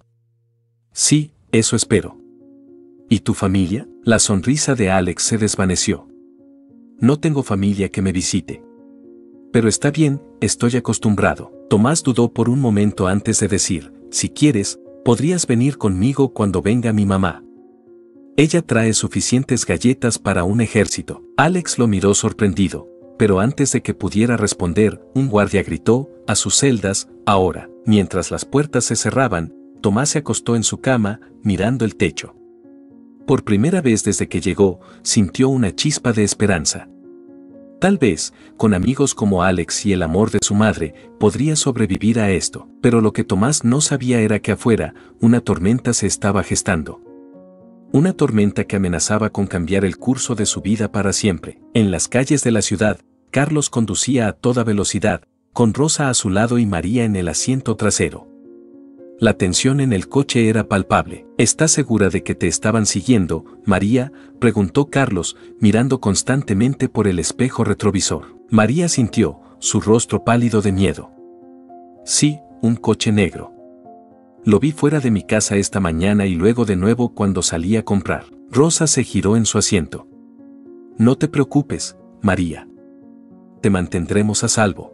Sí, eso espero. ¿Y tu familia? La sonrisa de Alex se desvaneció. No tengo familia que me visite. Pero está bien, estoy acostumbrado. Tomás dudó por un momento antes de decir, si quieres, podrías venir conmigo cuando venga mi mamá. Ella trae suficientes galletas para un ejército. Alex lo miró sorprendido, pero antes de que pudiera responder, un guardia gritó, a sus celdas, ahora. Mientras las puertas se cerraban, Tomás se acostó en su cama, mirando el techo. Por primera vez desde que llegó, sintió una chispa de esperanza. Tal vez, con amigos como Alex y el amor de su madre, podría sobrevivir a esto. Pero lo que Tomás no sabía era que afuera, una tormenta se estaba gestando. Una tormenta que amenazaba con cambiar el curso de su vida para siempre. En las calles de la ciudad, Carlos conducía a toda velocidad, con Rosa a su lado y María en el asiento trasero. La tensión en el coche era palpable. ¿Estás segura de que te estaban siguiendo, María?, preguntó Carlos, mirando constantemente por el espejo retrovisor. María sintió, su rostro pálido de miedo. Sí, un coche negro. Lo vi fuera de mi casa esta mañana y luego de nuevo cuando salí a comprar. Rosa se giró en su asiento. No te preocupes, María. Te mantendremos a salvo.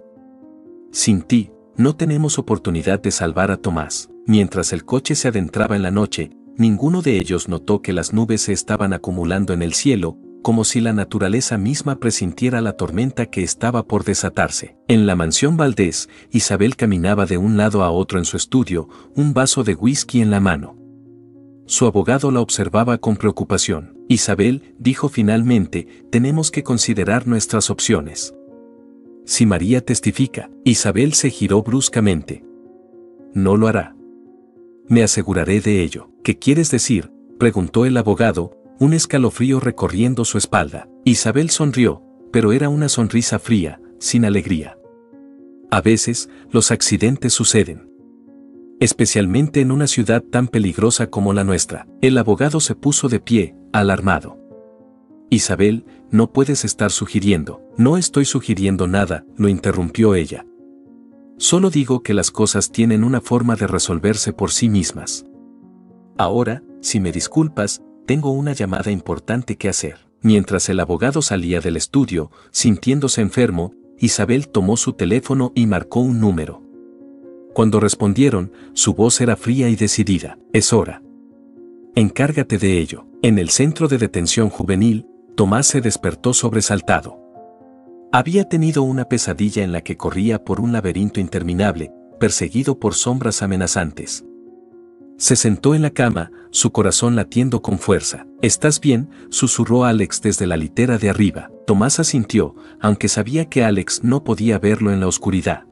Sin ti, no tenemos oportunidad de salvar a Tomás. Mientras el coche se adentraba en la noche, ninguno de ellos notó que las nubes se estaban acumulando en el cielo, como si la naturaleza misma presintiera la tormenta que estaba por desatarse. En la mansión Valdés, Isabel caminaba de un lado a otro en su estudio, un vaso de whisky en la mano. Su abogado la observaba con preocupación. Isabel, dijo finalmente, tenemos que considerar nuestras opciones. Si María testifica, Isabel se giró bruscamente. No lo hará. Me aseguraré de ello. ¿Qué quieres decir?, preguntó el abogado, un escalofrío recorriendo su espalda. Isabel sonrió, pero era una sonrisa fría, sin alegría. A veces, los accidentes suceden. Especialmente en una ciudad tan peligrosa como la nuestra. El abogado se puso de pie, alarmado. Isabel, no puedes estar sugiriendo. No estoy sugiriendo nada, lo interrumpió ella. Solo digo que las cosas tienen una forma de resolverse por sí mismas. Ahora, si me disculpas, tengo una llamada importante que hacer. Mientras el abogado salía del estudio, sintiéndose enfermo, Isabel tomó su teléfono y marcó un número. Cuando respondieron, su voz era fría y decidida. Es hora. Encárgate de ello. En el centro de detención juvenil, Tomás se despertó sobresaltado. Había tenido una pesadilla en la que corría por un laberinto interminable, perseguido por sombras amenazantes. Se sentó en la cama, su corazón latiendo con fuerza. ¿Estás bien?, susurró Alex desde la litera de arriba. Tomás asintió, aunque sabía que Alex no podía verlo en la oscuridad.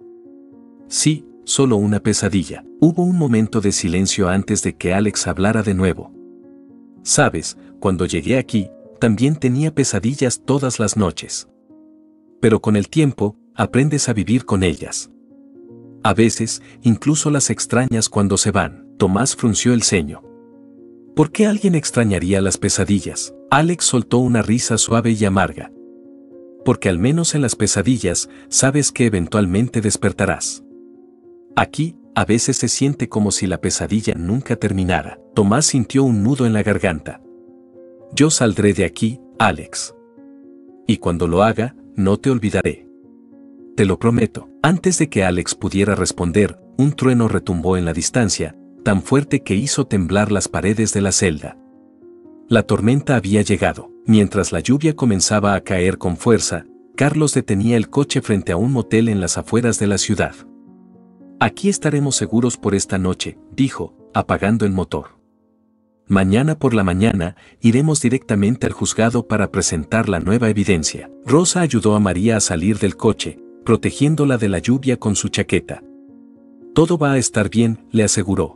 Sí, solo una pesadilla. Hubo un momento de silencio antes de que Alex hablara de nuevo. Sabes, cuando llegué aquí, también tenía pesadillas todas las noches. Pero con el tiempo, aprendes a vivir con ellas. A veces, incluso las extrañas cuando se van. Tomás frunció el ceño. ¿Por qué alguien extrañaría las pesadillas? Alex soltó una risa suave y amarga. Porque al menos en las pesadillas, sabes que eventualmente despertarás. Aquí, a veces se siente como si la pesadilla nunca terminara. Tomás sintió un nudo en la garganta. Yo saldré de aquí, Alex. Y cuando lo haga, no te olvidaré. Te lo prometo. Antes de que Alex pudiera responder, un trueno retumbó en la distancia, tan fuerte que hizo temblar las paredes de la celda. La tormenta había llegado. Mientras la lluvia comenzaba a caer con fuerza, Carlos detenía el coche frente a un motel en las afueras de la ciudad. Aquí estaremos seguros por esta noche, dijo, apagando el motor. Mañana por la mañana, iremos directamente al juzgado para presentar la nueva evidencia. Rosa ayudó a María a salir del coche, protegiéndola de la lluvia con su chaqueta. Todo va a estar bien, le aseguró.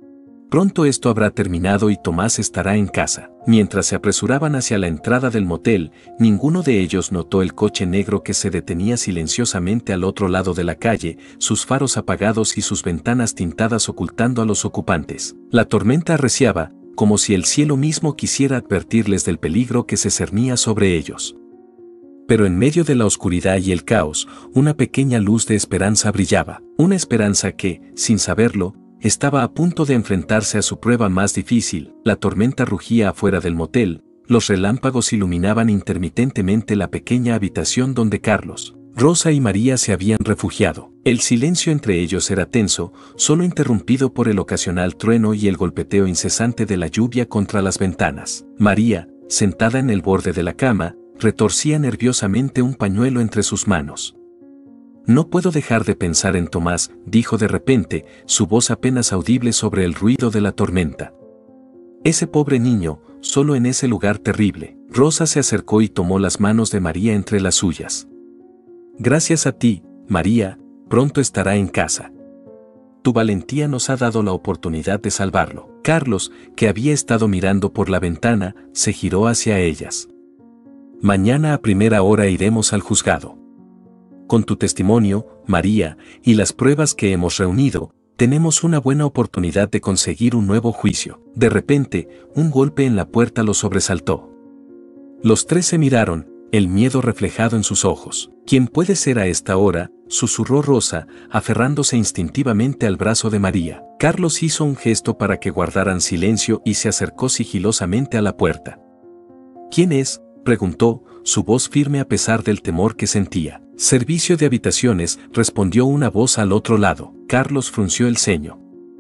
Pronto esto habrá terminado y Tomás estará en casa. Mientras se apresuraban hacia la entrada del motel, ninguno de ellos notó el coche negro que se detenía silenciosamente al otro lado de la calle, sus faros apagados y sus ventanas tintadas ocultando a los ocupantes. La tormenta arreciaba, como si el cielo mismo quisiera advertirles del peligro que se cernía sobre ellos. Pero en medio de la oscuridad y el caos, una pequeña luz de esperanza brillaba, una esperanza que, sin saberlo, estaba a punto de enfrentarse a su prueba más difícil. La tormenta rugía afuera del motel, los relámpagos iluminaban intermitentemente la pequeña habitación donde Carlos, Rosa y María se habían refugiado. El silencio entre ellos era tenso, solo interrumpido por el ocasional trueno y el golpeteo incesante de la lluvia contra las ventanas. María, sentada en el borde de la cama, retorcía nerviosamente un pañuelo entre sus manos. No puedo dejar de pensar en Tomás, dijo de repente, su voz apenas audible sobre el ruido de la tormenta. Ese pobre niño, solo en ese lugar terrible. Rosa se acercó y tomó las manos de María entre las suyas. Gracias a ti, María, pronto estará en casa. Tu valentía nos ha dado la oportunidad de salvarlo. Carlos, que había estado mirando por la ventana, se giró hacia ellas. Mañana a primera hora iremos al juzgado. Con tu testimonio, María, y las pruebas que hemos reunido, tenemos una buena oportunidad de conseguir un nuevo juicio. De repente, un golpe en la puerta los sobresaltó. Los tres se miraron, el miedo reflejado en sus ojos. ¿Quién puede ser a esta hora?, susurró Rosa, aferrándose instintivamente al brazo de María. Carlos hizo un gesto para que guardaran silencio y se acercó sigilosamente a la puerta. ¿Quién es?, preguntó, su voz firme a pesar del temor que sentía. Servicio de habitaciones, respondió una voz al otro lado. Carlos frunció el ceño.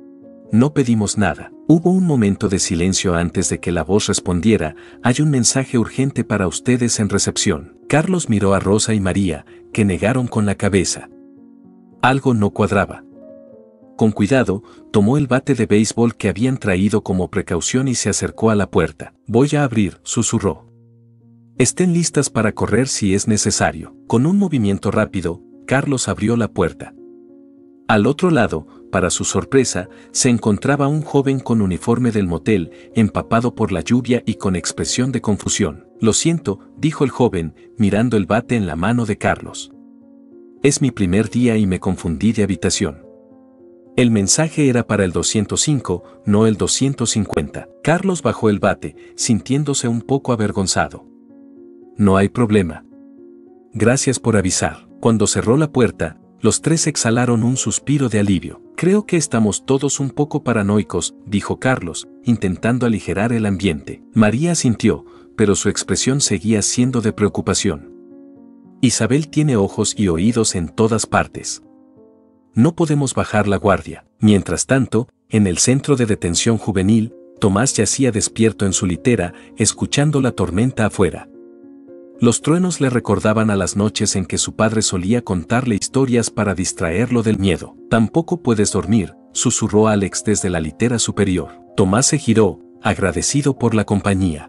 No pedimos nada. Hubo un momento de silencio antes de que la voz respondiera. Hay un mensaje urgente para ustedes en recepción. Carlos miró a Rosa y María, que negaron con la cabeza. Algo no cuadraba. Con cuidado, tomó el bate de béisbol que habían traído como precaución y se acercó a la puerta. Voy a abrir, susurró. Estén listas para correr si es necesario. Con un movimiento rápido, Carlos abrió la puerta. Al otro lado, para su sorpresa, se encontraba un joven con uniforme del motel, empapado por la lluvia y con expresión de confusión. Lo siento, dijo el joven, mirando el bate en la mano de Carlos. Es mi primer día y me confundí de habitación. El mensaje era para el 205, no el 250. Carlos bajó el bate, sintiéndose un poco avergonzado. No hay problema. Gracias por avisar. Cuando cerró la puerta, los tres exhalaron un suspiro de alivio. Creo que estamos todos un poco paranoicos, dijo Carlos, intentando aligerar el ambiente. María asintió, pero su expresión seguía siendo de preocupación. Isabel tiene ojos y oídos en todas partes. No podemos bajar la guardia. Mientras tanto, en el centro de detención juvenil, Tomás yacía despierto en su litera, escuchando la tormenta afuera. Los truenos le recordaban a las noches en que su padre solía contarle historias para distraerlo del miedo. Tampoco puedes dormir, susurró Alex desde la litera superior. Tomás se giró, agradecido por la compañía.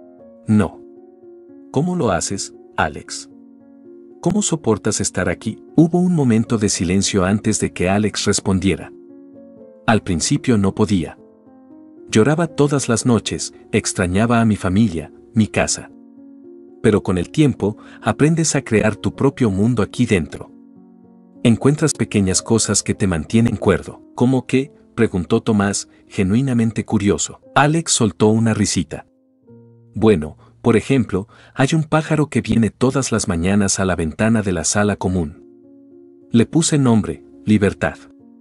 No. ¿Cómo lo haces, Alex? ¿Cómo soportas estar aquí? Hubo un momento de silencio antes de que Alex respondiera. Al principio no podía. Lloraba todas las noches, extrañaba a mi familia, mi casa. Pero con el tiempo, aprendes a crear tu propio mundo aquí dentro. Encuentras pequeñas cosas que te mantienen cuerdo. ¿Cómo qué?, preguntó Tomás, genuinamente curioso. Alex soltó una risita. Bueno, por ejemplo, hay un pájaro que viene todas las mañanas a la ventana de la sala común. Le puse nombre, Libertad.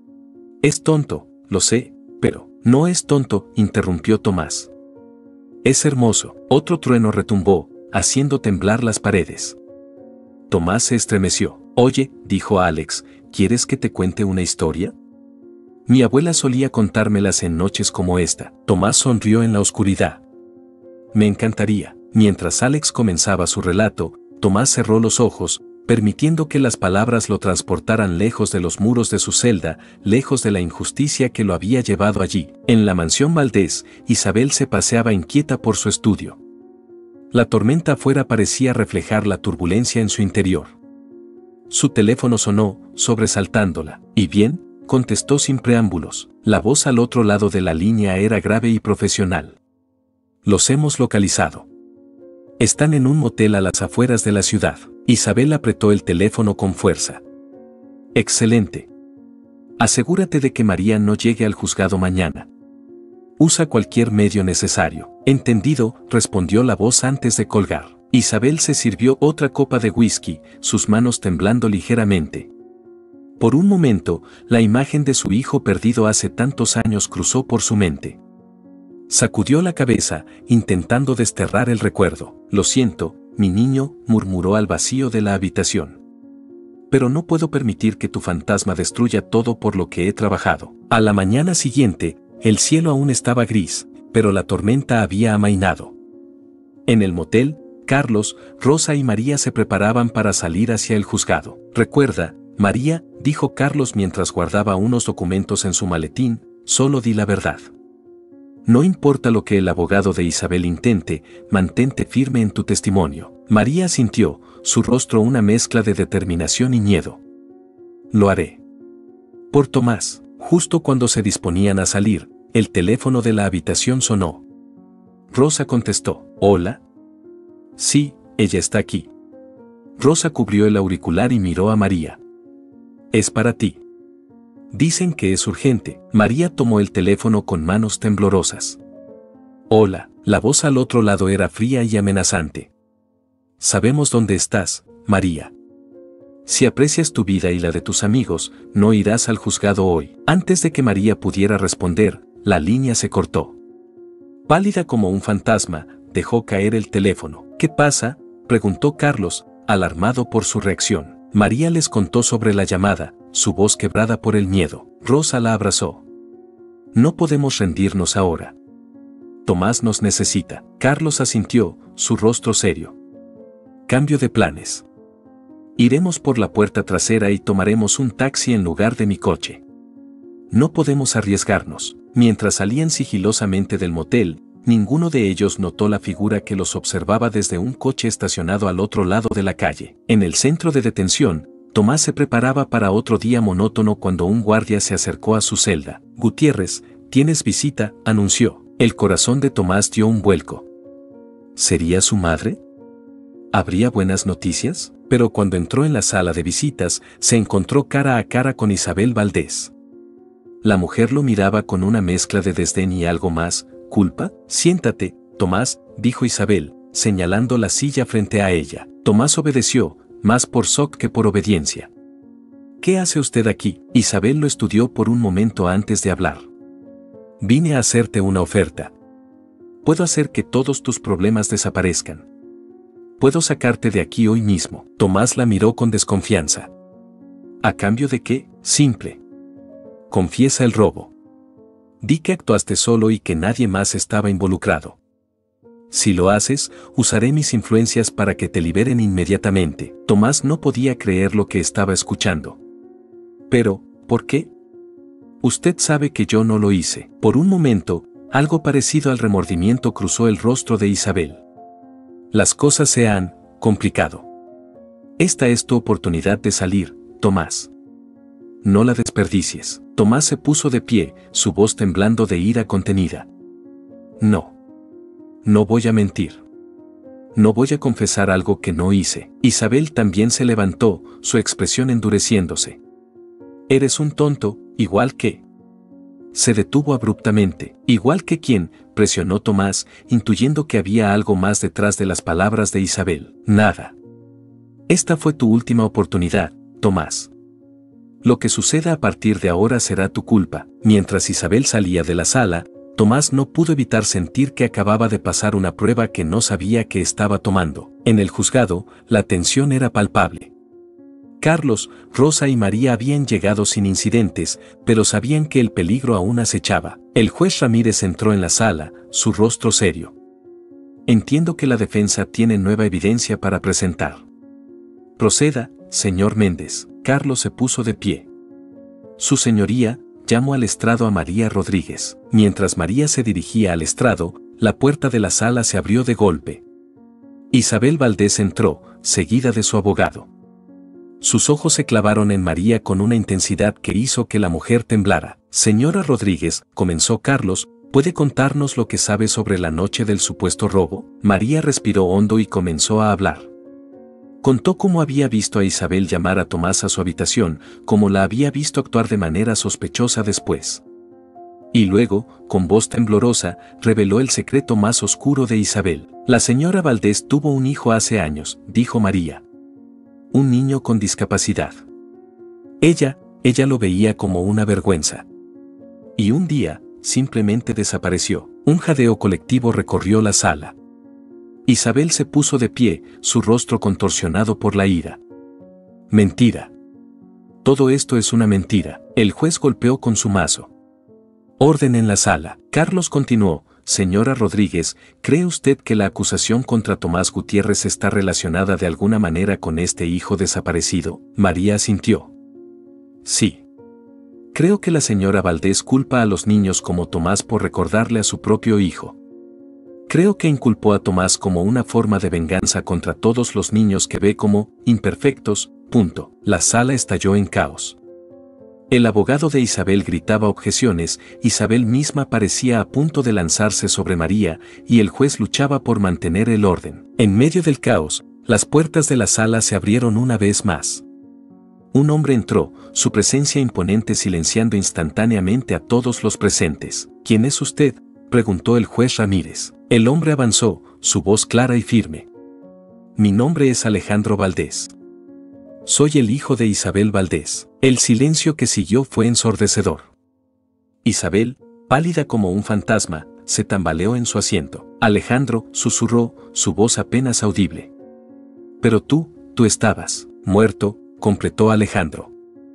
Es tonto, lo sé, pero no es tonto, interrumpió Tomás. Es hermoso. Otro trueno retumbó, haciendo temblar las paredes. Tomás se estremeció. Oye, dijo Alex, ¿quieres que te cuente una historia? Mi abuela solía contármelas en noches como esta. Tomás sonrió en la oscuridad. Me encantaría. Mientras Alex comenzaba su relato, Tomás cerró los ojos, permitiendo que las palabras lo transportaran lejos de los muros de su celda, lejos de la injusticia que lo había llevado allí. En la mansión Valdés, Isabel se paseaba inquieta por su estudio. La tormenta afuera parecía reflejar la turbulencia en su interior. Su teléfono sonó, sobresaltándola. ¿Y bien?, contestó sin preámbulos. La voz al otro lado de la línea era grave y profesional. Los hemos localizado. Están en un motel a las afueras de la ciudad. Isabel apretó el teléfono con fuerza. Excelente. Asegúrate de que María no llegue al juzgado mañana. Usa cualquier medio necesario. Entendido, respondió la voz antes de colgar. Isabel se sirvió otra copa de whisky, sus manos temblando ligeramente. Por un momento, la imagen de su hijo perdido hace tantos años cruzó por su mente. Sacudió la cabeza, intentando desterrar el recuerdo. Lo siento, mi niño, murmuró al vacío de la habitación. Pero no puedo permitir que tu fantasma destruya todo por lo que he trabajado. A la mañana siguiente, el cielo aún estaba gris, pero la tormenta había amainado. En el motel, Carlos, Rosa y María se preparaban para salir hacia el juzgado. Recuerda, María, dijo Carlos mientras guardaba unos documentos en su maletín, solo di la verdad. No importa lo que el abogado de Isabel intente, mantente firme en tu testimonio. María asintió, su rostro una mezcla de determinación y miedo. Lo haré. Por Tomás. Justo cuando se disponían a salir, el teléfono de la habitación sonó. Rosa contestó. ¿Hola? Sí, ella está aquí. Rosa cubrió el auricular y miró a María. Es para ti. Dicen que es urgente. María tomó el teléfono con manos temblorosas. Hola, la voz al otro lado era fría y amenazante. Sabemos dónde estás, María. Si aprecias tu vida y la de tus amigos, no irás al juzgado hoy. Antes de que María pudiera responder, la línea se cortó. Pálida como un fantasma, dejó caer el teléfono. ¿Qué pasa?, preguntó Carlos, alarmado por su reacción. María les contó sobre la llamada, su voz quebrada por el miedo. Rosa la abrazó. No podemos rendirnos ahora. Tomás nos necesita. Carlos asintió, su rostro serio. Cambio de planes. Iremos por la puerta trasera y tomaremos un taxi en lugar de mi coche. No podemos arriesgarnos. Mientras salían sigilosamente del motel, ninguno de ellos notó la figura que los observaba desde un coche estacionado al otro lado de la calle. En el centro de detención, Tomás se preparaba para otro día monótono cuando un guardia se acercó a su celda. Gutiérrez, tienes visita, anunció. El corazón de Tomás dio un vuelco. ¿Sería su madre? ¿Habría buenas noticias? Pero cuando entró en la sala de visitas, se encontró cara a cara con Isabel Valdés. La mujer lo miraba con una mezcla de desdén y algo más. ¿Culpa? Siéntate, Tomás, dijo Isabel, señalando la silla frente a ella. Tomás obedeció, más por shock que por obediencia. ¿Qué hace usted aquí? Isabel lo estudió por un momento antes de hablar. Vine a hacerte una oferta. Puedo hacer que todos tus problemas desaparezcan. Puedo sacarte de aquí hoy mismo. Tomás la miró con desconfianza. ¿A cambio de qué? Simple. Confiesa el robo. Di que actuaste solo y que nadie más estaba involucrado. Si lo haces, usaré mis influencias para que te liberen inmediatamente. Tomás no podía creer lo que estaba escuchando. Pero, ¿por qué? Usted sabe que yo no lo hice. Por un momento, algo parecido al remordimiento cruzó el rostro de Isabel. Las cosas se han complicado. Esta es tu oportunidad de salir, Tomás. No la desperdicies. Tomás se puso de pie, su voz temblando de ira contenida. No. No voy a mentir. No voy a confesar algo que no hice. Isabel también se levantó, su expresión endureciéndose. Eres un tonto, igual que... Se detuvo abruptamente, igual que quien, presionó Tomás, intuyendo que había algo más detrás de las palabras de Isabel. Nada. Esta fue tu última oportunidad, Tomás. Lo que suceda a partir de ahora será tu culpa. Mientras Isabel salía de la sala, Tomás no pudo evitar sentir que acababa de pasar una prueba que no sabía que estaba tomando. En el juzgado, la tensión era palpable. Carlos, Rosa y María habían llegado sin incidentes, pero sabían que el peligro aún acechaba. El juez Ramírez entró en la sala, su rostro serio. Entiendo que la defensa tiene nueva evidencia para presentar. Proceda, señor Méndez. Carlos se puso de pie. Su señoría, llamó al estrado a María Rodríguez. Mientras María se dirigía al estrado, la puerta de la sala se abrió de golpe. Isabel Valdés entró, seguida de su abogado. Sus ojos se clavaron en María con una intensidad que hizo que la mujer temblara. Señora Rodríguez, comenzó Carlos, ¿puede contarnos lo que sabe sobre la noche del supuesto robo? María respiró hondo y comenzó a hablar. Contó cómo había visto a Isabel llamar a Tomás a su habitación, cómo la había visto actuar de manera sospechosa después. Y luego, con voz temblorosa, reveló el secreto más oscuro de Isabel. La señora Valdés tuvo un hijo hace años, dijo María. Un niño con discapacidad. Ella lo veía como una vergüenza. Y un día, simplemente desapareció. Un jadeo colectivo recorrió la sala. Isabel se puso de pie, su rostro contorsionado por la ira. Mentira. Todo esto es una mentira. El juez golpeó con su mazo. Orden en la sala. Carlos continuó. Señora Rodríguez, ¿cree usted que la acusación contra Tomás Gutiérrez está relacionada de alguna manera con este hijo desaparecido? María asintió. Sí. Creo que la señora Valdés culpa a los niños como Tomás por recordarle a su propio hijo. Creo que inculpó a Tomás como una forma de venganza contra todos los niños que ve como imperfectos. Punto. La sala estalló en caos. El abogado de Isabel gritaba objeciones, Isabel misma parecía a punto de lanzarse sobre María, y el juez luchaba por mantener el orden. En medio del caos, las puertas de la sala se abrieron una vez más. Un hombre entró, su presencia imponente silenciando instantáneamente a todos los presentes. ¿Quién es usted?, preguntó el juez Ramírez. El hombre avanzó, su voz clara y firme. Mi nombre es Alejandro Valdés. Soy el hijo de Isabel Valdés. El silencio que siguió fue ensordecedor. Isabel, pálida como un fantasma, se tambaleó en su asiento. Alejandro, susurró, su voz apenas audible. Pero tú estabas muerto, completó Alejandro.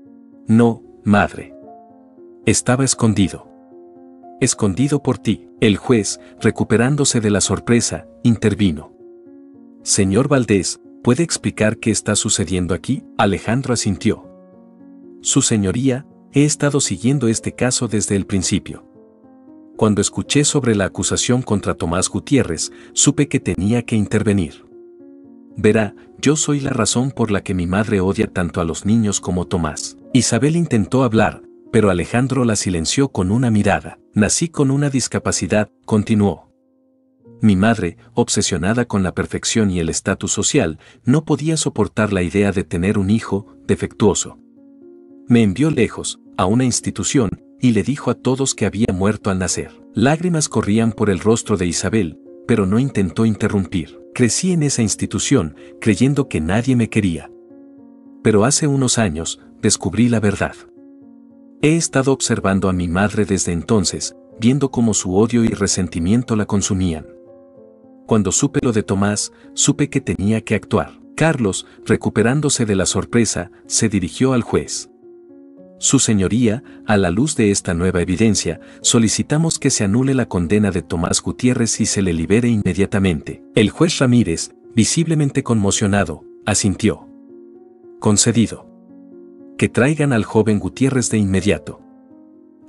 No, madre. Estaba escondido. Escondido por ti. El juez, recuperándose de la sorpresa, intervino. Señor Valdés, ¿puede explicar qué está sucediendo aquí? Alejandro asintió. Su señoría, he estado siguiendo este caso desde el principio. Cuando escuché sobre la acusación contra Tomás Gutiérrez, supe que tenía que intervenir. Verá, yo soy la razón por la que mi madre odia tanto a los niños como Tomás. Isabel intentó hablar, pero Alejandro la silenció con una mirada. Nací con una discapacidad, continuó. Mi madre, obsesionada con la perfección y el estatus social, no podía soportar la idea de tener un hijo defectuoso. Me envió lejos, a una institución, y le dijo a todos que había muerto al nacer. Lágrimas corrían por el rostro de Isabel, pero no intentó interrumpir. Crecí en esa institución, creyendo que nadie me quería. Pero hace unos años, descubrí la verdad. He estado observando a mi madre desde entonces, viendo cómo su odio y resentimiento la consumían. Cuando supe lo de Tomás, supe que tenía que actuar. Carlos, recuperándose de la sorpresa, se dirigió al juez. Su señoría, a la luz de esta nueva evidencia, solicitamos que se anule la condena de Tomás Gutiérrez y se le libere inmediatamente. El juez Ramírez, visiblemente conmocionado, asintió. Concedido. Que traigan al joven Gutiérrez de inmediato.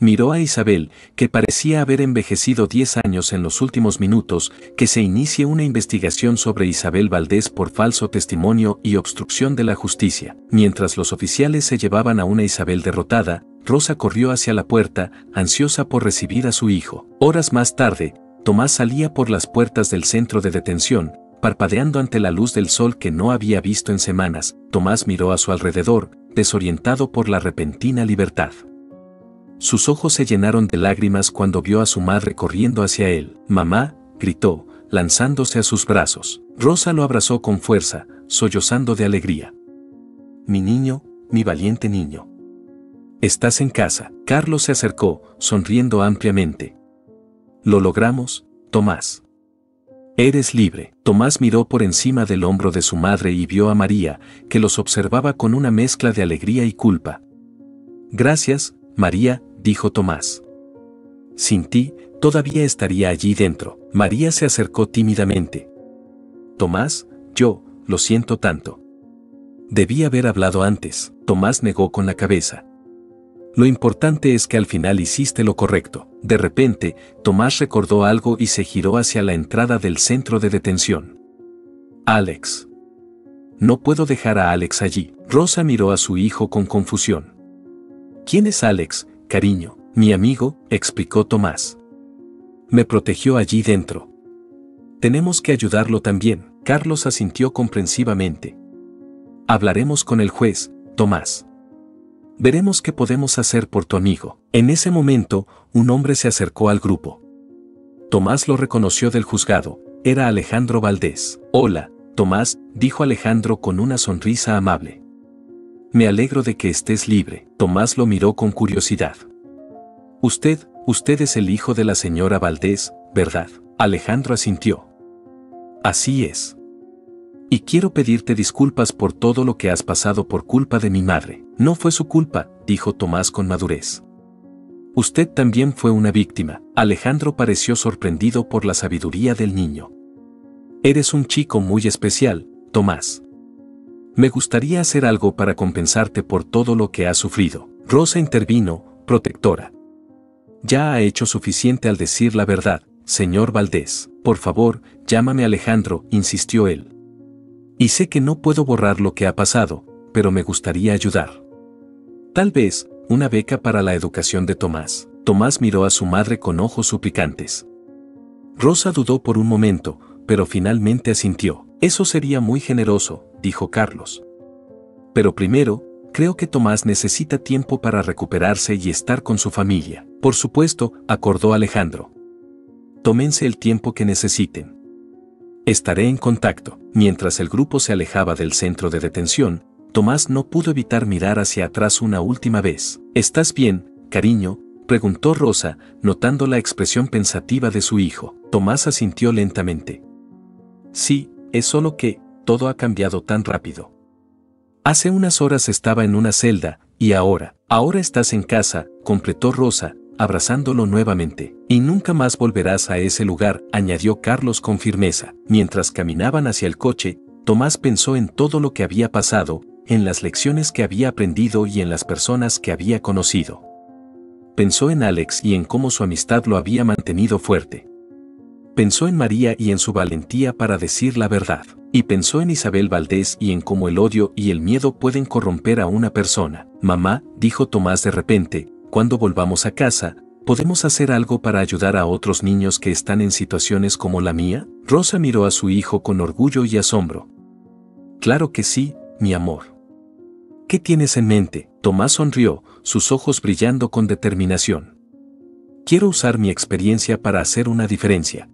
Miró a Isabel, que parecía haber envejecido 10 años en los últimos minutos, que se inicie una investigación sobre Isabel Valdés por falso testimonio y obstrucción de la justicia. Mientras los oficiales se llevaban a una Isabel derrotada, Rosa corrió hacia la puerta, ansiosa por recibir a su hijo. Horas más tarde, Tomás salía por las puertas del centro de detención, parpadeando ante la luz del sol que no había visto en semanas. Tomás miró a su alrededor, desorientado por la repentina libertad. Sus ojos se llenaron de lágrimas cuando vio a su madre corriendo hacia él. «Mamá», gritó, lanzándose a sus brazos. Rosa lo abrazó con fuerza, sollozando de alegría. «Mi niño, mi valiente niño. Estás en casa». Carlos se acercó, sonriendo ampliamente. «Lo logramos, Tomás. Eres libre». Tomás miró por encima del hombro de su madre y vio a María, que los observaba con una mezcla de alegría y culpa. «Gracias, María», dijo Tomás. «Sin ti, todavía estaría allí dentro». María se acercó tímidamente. «Tomás, lo siento tanto. Debí haber hablado antes». Tomás negó con la cabeza. «Lo importante es que al final hiciste lo correcto». De repente, Tomás recordó algo y se giró hacia la entrada del centro de detención. «Alex. No puedo dejar a Alex allí». Rosa miró a su hijo con confusión. «¿Quién es Alex, cariño?» «Mi amigo», explicó Tomás. «Me protegió allí dentro. Tenemos que ayudarlo también». Carlos asintió comprensivamente. «Hablaremos con el juez, Tomás. Veremos qué podemos hacer por tu amigo». En ese momento, un hombre se acercó al grupo. Tomás lo reconoció del juzgado. Era Alejandro Valdés. «Hola, Tomás», dijo Alejandro con una sonrisa amable. «Me alegro de que estés libre». Tomás lo miró con curiosidad. Usted es el hijo de la señora Valdés, ¿verdad?» Alejandro asintió. «Así es. Y quiero pedirte disculpas por todo lo que has pasado por culpa de mi madre». «No fue su culpa», dijo Tomás con madurez. «Usted también fue una víctima». Alejandro pareció sorprendido por la sabiduría del niño. «Eres un chico muy especial, Tomás. Me gustaría hacer algo para compensarte por todo lo que has sufrido». Rosa intervino, protectora. «Ya ha hecho suficiente al decir la verdad, señor Valdés. Por favor, llámame Alejandro», insistió él. «Y sé que no puedo borrar lo que ha pasado, pero me gustaría ayudar. Tal vez, una beca para la educación de Tomás». Tomás miró a su madre con ojos suplicantes. Rosa dudó por un momento, pero finalmente asintió. «Eso sería muy generoso», dijo Carlos. «Pero primero, creo que Tomás necesita tiempo para recuperarse y estar con su familia». «Por supuesto», acordó Alejandro. «Tómense el tiempo que necesiten. Estaré en contacto». Mientras el grupo se alejaba del centro de detención, Tomás no pudo evitar mirar hacia atrás una última vez. «¿Estás bien, cariño?», preguntó Rosa, notando la expresión pensativa de su hijo. Tomás asintió lentamente. «Sí, es solo que todo ha cambiado tan rápido. Hace unas horas estaba en una celda, y ahora estás en casa», completó Rosa, abrazándolo nuevamente. «Y nunca más volverás a ese lugar», añadió Carlos con firmeza. Mientras caminaban hacia el coche, Tomás pensó en todo lo que había pasado, en las lecciones que había aprendido y en las personas que había conocido. Pensó en Alex y en cómo su amistad lo había mantenido fuerte. Pensó en María y en su valentía para decir la verdad. Y pensó en Isabel Valdés y en cómo el odio y el miedo pueden corromper a una persona. «Mamá», dijo Tomás de repente, «cuando volvamos a casa, ¿podemos hacer algo para ayudar a otros niños que están en situaciones como la mía?» Rosa miró a su hijo con orgullo y asombro. «Claro que sí, mi amor. ¿Qué tienes en mente?» Tomás sonrió, sus ojos brillando con determinación. «Quiero usar mi experiencia para hacer una diferencia.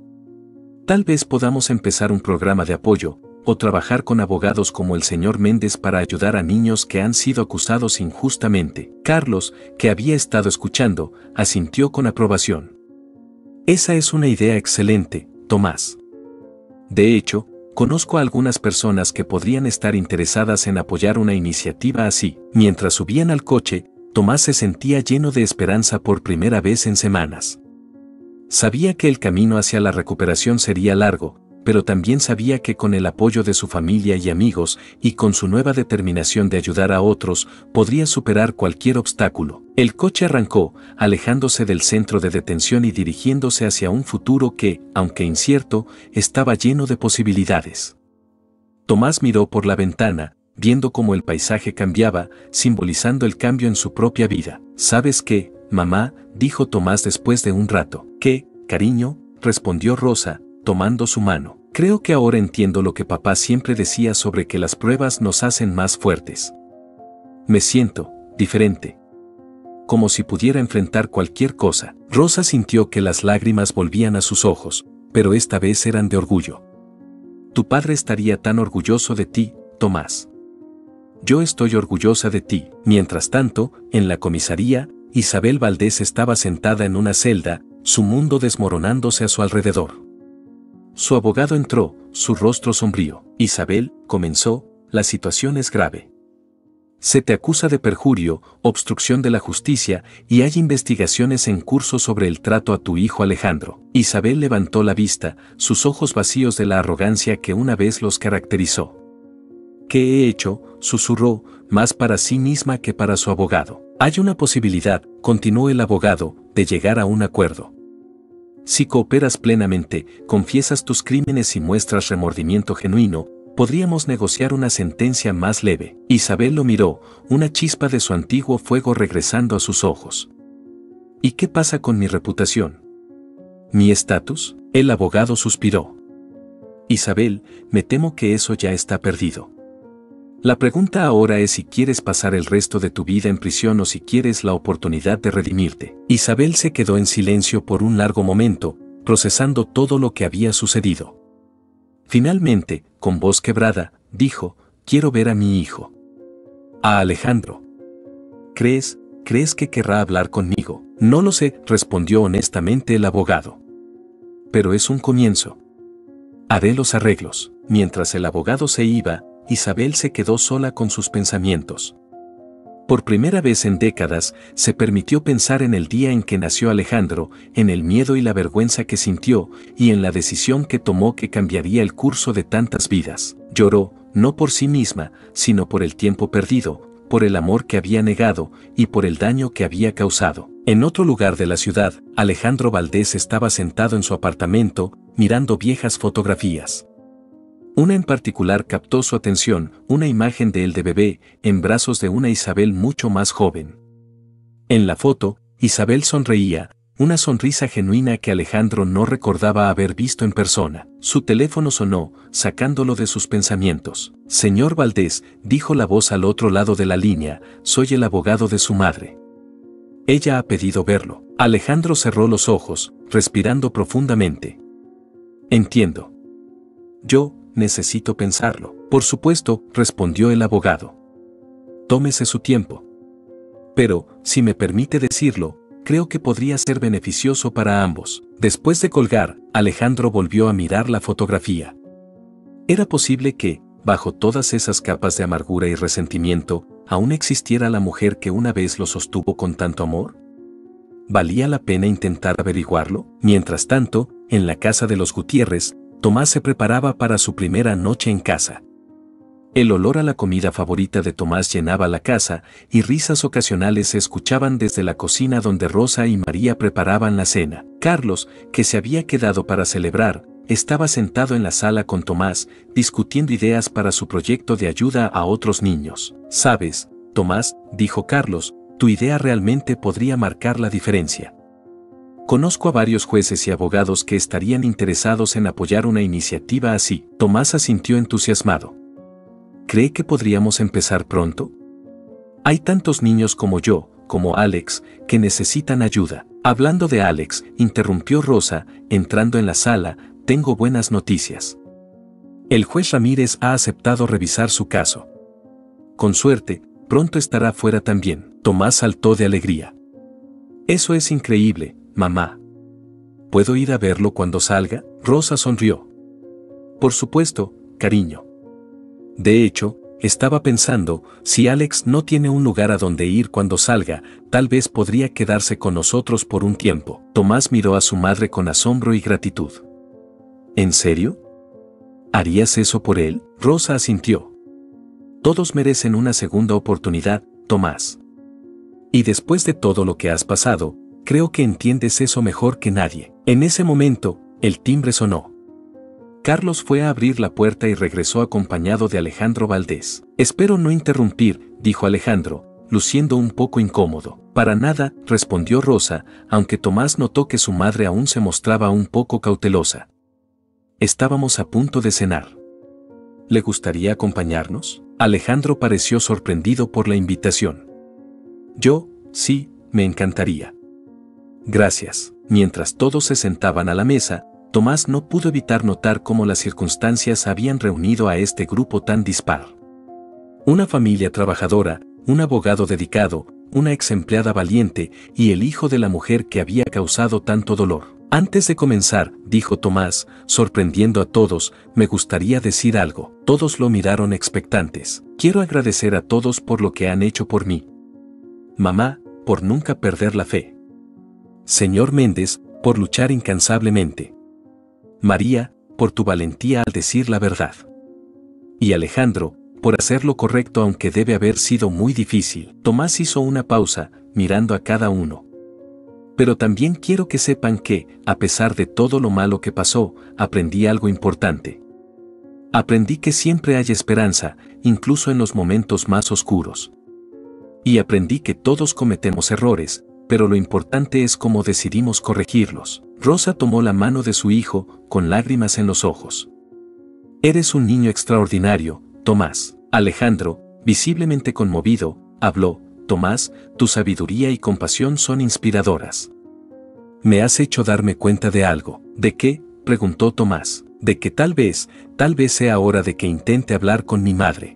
Tal vez podamos empezar un programa de apoyo, o trabajar con abogados como el señor Méndez para ayudar a niños que han sido acusados injustamente». Carlos, que había estado escuchando, asintió con aprobación. «Esa es una idea excelente, Tomás. De hecho, conozco a algunas personas que podrían estar interesadas en apoyar una iniciativa así». Mientras subían al coche, Tomás se sentía lleno de esperanza por primera vez en semanas. Sabía que el camino hacia la recuperación sería largo, pero también sabía que con el apoyo de su familia y amigos, y con su nueva determinación de ayudar a otros, podría superar cualquier obstáculo. El coche arrancó, alejándose del centro de detención y dirigiéndose hacia un futuro que, aunque incierto, estaba lleno de posibilidades. Tomás miró por la ventana, viendo cómo el paisaje cambiaba, simbolizando el cambio en su propia vida. ¿Sabes qué, mamá?, dijo Tomás después de un rato. ¿Qué, cariño?, respondió Rosa, tomando su mano. Creo que ahora entiendo lo que papá siempre decía sobre que las pruebas nos hacen más fuertes. Me siento diferente. Como si pudiera enfrentar cualquier cosa. Rosa sintió que las lágrimas volvían a sus ojos, pero esta vez eran de orgullo. Tu padre estaría tan orgulloso de ti, Tomás. Yo estoy orgullosa de ti. Mientras tanto, en la comisaría, Isabel Valdés estaba sentada en una celda, su mundo desmoronándose a su alrededor. Su abogado entró, su rostro sombrío. Isabel, comenzó, la situación es grave. Se te acusa de perjurio, obstrucción de la justicia, y hay investigaciones en curso sobre el trato a tu hijo Alejandro. Isabel levantó la vista, sus ojos vacíos de la arrogancia que una vez los caracterizó. ¿Qué he hecho?, susurró, más para sí misma que para su abogado. Hay una posibilidad, continuó el abogado, de llegar a un acuerdo. Si cooperas plenamente, confiesas tus crímenes y muestras remordimiento genuino, podríamos negociar una sentencia más leve. Isabel lo miró, una chispa de su antiguo fuego regresando a sus ojos. ¿Y qué pasa con mi reputación? ¿Mi estatus? El abogado suspiró. Isabel, me temo que eso ya está perdido. La pregunta ahora es si quieres pasar el resto de tu vida en prisión o si quieres la oportunidad de redimirte. Isabel se quedó en silencio por un largo momento, procesando todo lo que había sucedido. Finalmente, con voz quebrada, dijo, quiero ver a mi hijo. A Alejandro. ¿Crees que querrá hablar conmigo? No lo sé, respondió honestamente el abogado. Pero es un comienzo. Haré los arreglos. Mientras el abogado se iba, Isabel se quedó sola con sus pensamientos. Por primera vez en décadas, se permitió pensar en el día en que nació Alejandro, en el miedo y la vergüenza que sintió, y en la decisión que tomó que cambiaría el curso de tantas vidas. Lloró, no por sí misma, sino por el tiempo perdido, por el amor que había negado, y por el daño que había causado. En otro lugar de la ciudad, Alejandro Valdés estaba sentado en su apartamento, mirando viejas fotografías. Una en particular captó su atención, una imagen de él de bebé, en brazos de una Isabel mucho más joven. En la foto, Isabel sonreía, una sonrisa genuina que Alejandro no recordaba haber visto en persona. Su teléfono sonó, sacándolo de sus pensamientos. Señor Valdés, dijo la voz al otro lado de la línea, soy el abogado de su madre. Ella ha pedido verlo. Alejandro cerró los ojos, respirando profundamente. Entiendo. Yo necesito pensarlo. Por supuesto, respondió el abogado. Tómese su tiempo. Pero, si me permite decirlo, creo que podría ser beneficioso para ambos. Después de colgar, Alejandro volvió a mirar la fotografía. ¿Era posible que, bajo todas esas capas de amargura y resentimiento, aún existiera la mujer que una vez lo sostuvo con tanto amor? ¿Valía la pena intentar averiguarlo? Mientras tanto, en la casa de los Gutiérrez, Tomás se preparaba para su primera noche en casa. El olor a la comida favorita de Tomás llenaba la casa, y risas ocasionales se escuchaban desde la cocina donde Rosa y María preparaban la cena. Carlos, que se había quedado para celebrar, estaba sentado en la sala con Tomás, discutiendo ideas para su proyecto de ayuda a otros niños. ¿Sabes, Tomás?, dijo Carlos, tu idea realmente podría marcar la diferencia. Conozco a varios jueces y abogados que estarían interesados en apoyar una iniciativa así. Tomás asintió entusiasmado. ¿Cree que podríamos empezar pronto? Hay tantos niños como yo, como Alex, que necesitan ayuda. Hablando de Alex, interrumpió Rosa, entrando en la sala, tengo buenas noticias. El juez Ramírez ha aceptado revisar su caso. Con suerte, pronto estará fuera también. Tomás saltó de alegría. Eso es increíble, mamá. ¿Puedo ir a verlo cuando salga? Rosa sonrió. Por supuesto, cariño. De hecho, estaba pensando, si Alex no tiene un lugar a donde ir cuando salga, tal vez podría quedarse con nosotros por un tiempo. Tomás miró a su madre con asombro y gratitud. ¿En serio? ¿Harías eso por él? Rosa asintió. Todos merecen una segunda oportunidad, Tomás. Y después de todo lo que has pasado, creo que entiendes eso mejor que nadie. En ese momento, el timbre sonó. Carlos fue a abrir la puerta y regresó acompañado de Alejandro Valdés. Espero no interrumpir, dijo Alejandro, luciendo un poco incómodo. Para nada, respondió Rosa, aunque Tomás notó que su madre aún se mostraba un poco cautelosa. Estábamos a punto de cenar. ¿Le gustaría acompañarnos? Alejandro pareció sorprendido por la invitación. Sí, me encantaría. Gracias. Mientras todos se sentaban a la mesa, Tomás no pudo evitar notar cómo las circunstancias habían reunido a este grupo tan dispar. Una familia trabajadora, un abogado dedicado, una ex empleada valiente y el hijo de la mujer que había causado tanto dolor. Antes de comenzar, dijo Tomás, sorprendiendo a todos, me gustaría decir algo. Todos lo miraron expectantes. Quiero agradecer a todos por lo que han hecho por mí. Mamá, por nunca perder la fe. Señor Méndez, por luchar incansablemente. María, por tu valentía al decir la verdad. Y Alejandro, por hacer lo correcto aunque debe haber sido muy difícil. Tomás hizo una pausa, mirando a cada uno. Pero también quiero que sepan que, a pesar de todo lo malo que pasó, aprendí algo importante. Aprendí que siempre hay esperanza, incluso en los momentos más oscuros. Y aprendí que todos cometemos errores, pero lo importante es cómo decidimos corregirlos. Rosa tomó la mano de su hijo, con lágrimas en los ojos. Eres un niño extraordinario, Tomás. Alejandro, visiblemente conmovido, habló. Tomás, tu sabiduría y compasión son inspiradoras. Me has hecho darme cuenta de algo. ¿De qué?, preguntó Tomás. De que tal vez sea hora de que intente hablar con mi madre.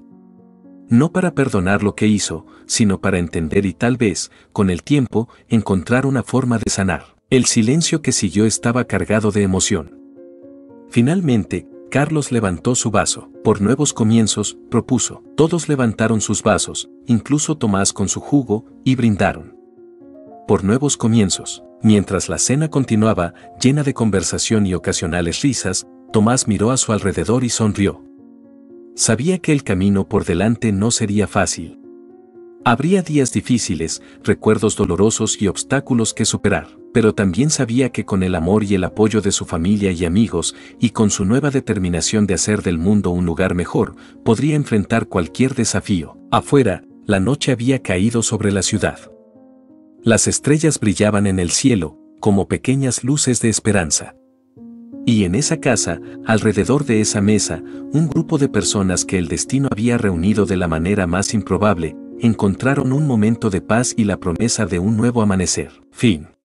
No para perdonar lo que hizo, sino para entender y tal vez, con el tiempo, encontrar una forma de sanar. El silencio que siguió estaba cargado de emoción. Finalmente, Carlos levantó su vaso. Por nuevos comienzos, propuso. Todos levantaron sus vasos, incluso Tomás con su jugo, y brindaron. Por nuevos comienzos. Mientras la cena continuaba, llena de conversación y ocasionales risas, Tomás miró a su alrededor y sonrió. Sabía que el camino por delante no sería fácil. Habría días difíciles, recuerdos dolorosos y obstáculos que superar, pero también sabía que con el amor y el apoyo de su familia y amigos, y con su nueva determinación de hacer del mundo un lugar mejor, podría enfrentar cualquier desafío. Afuera, la noche había caído sobre la ciudad. Las estrellas brillaban en el cielo, como pequeñas luces de esperanza. Y en esa casa, alrededor de esa mesa, un grupo de personas que el destino había reunido de la manera más improbable, encontraron un momento de paz y la promesa de un nuevo amanecer. Fin.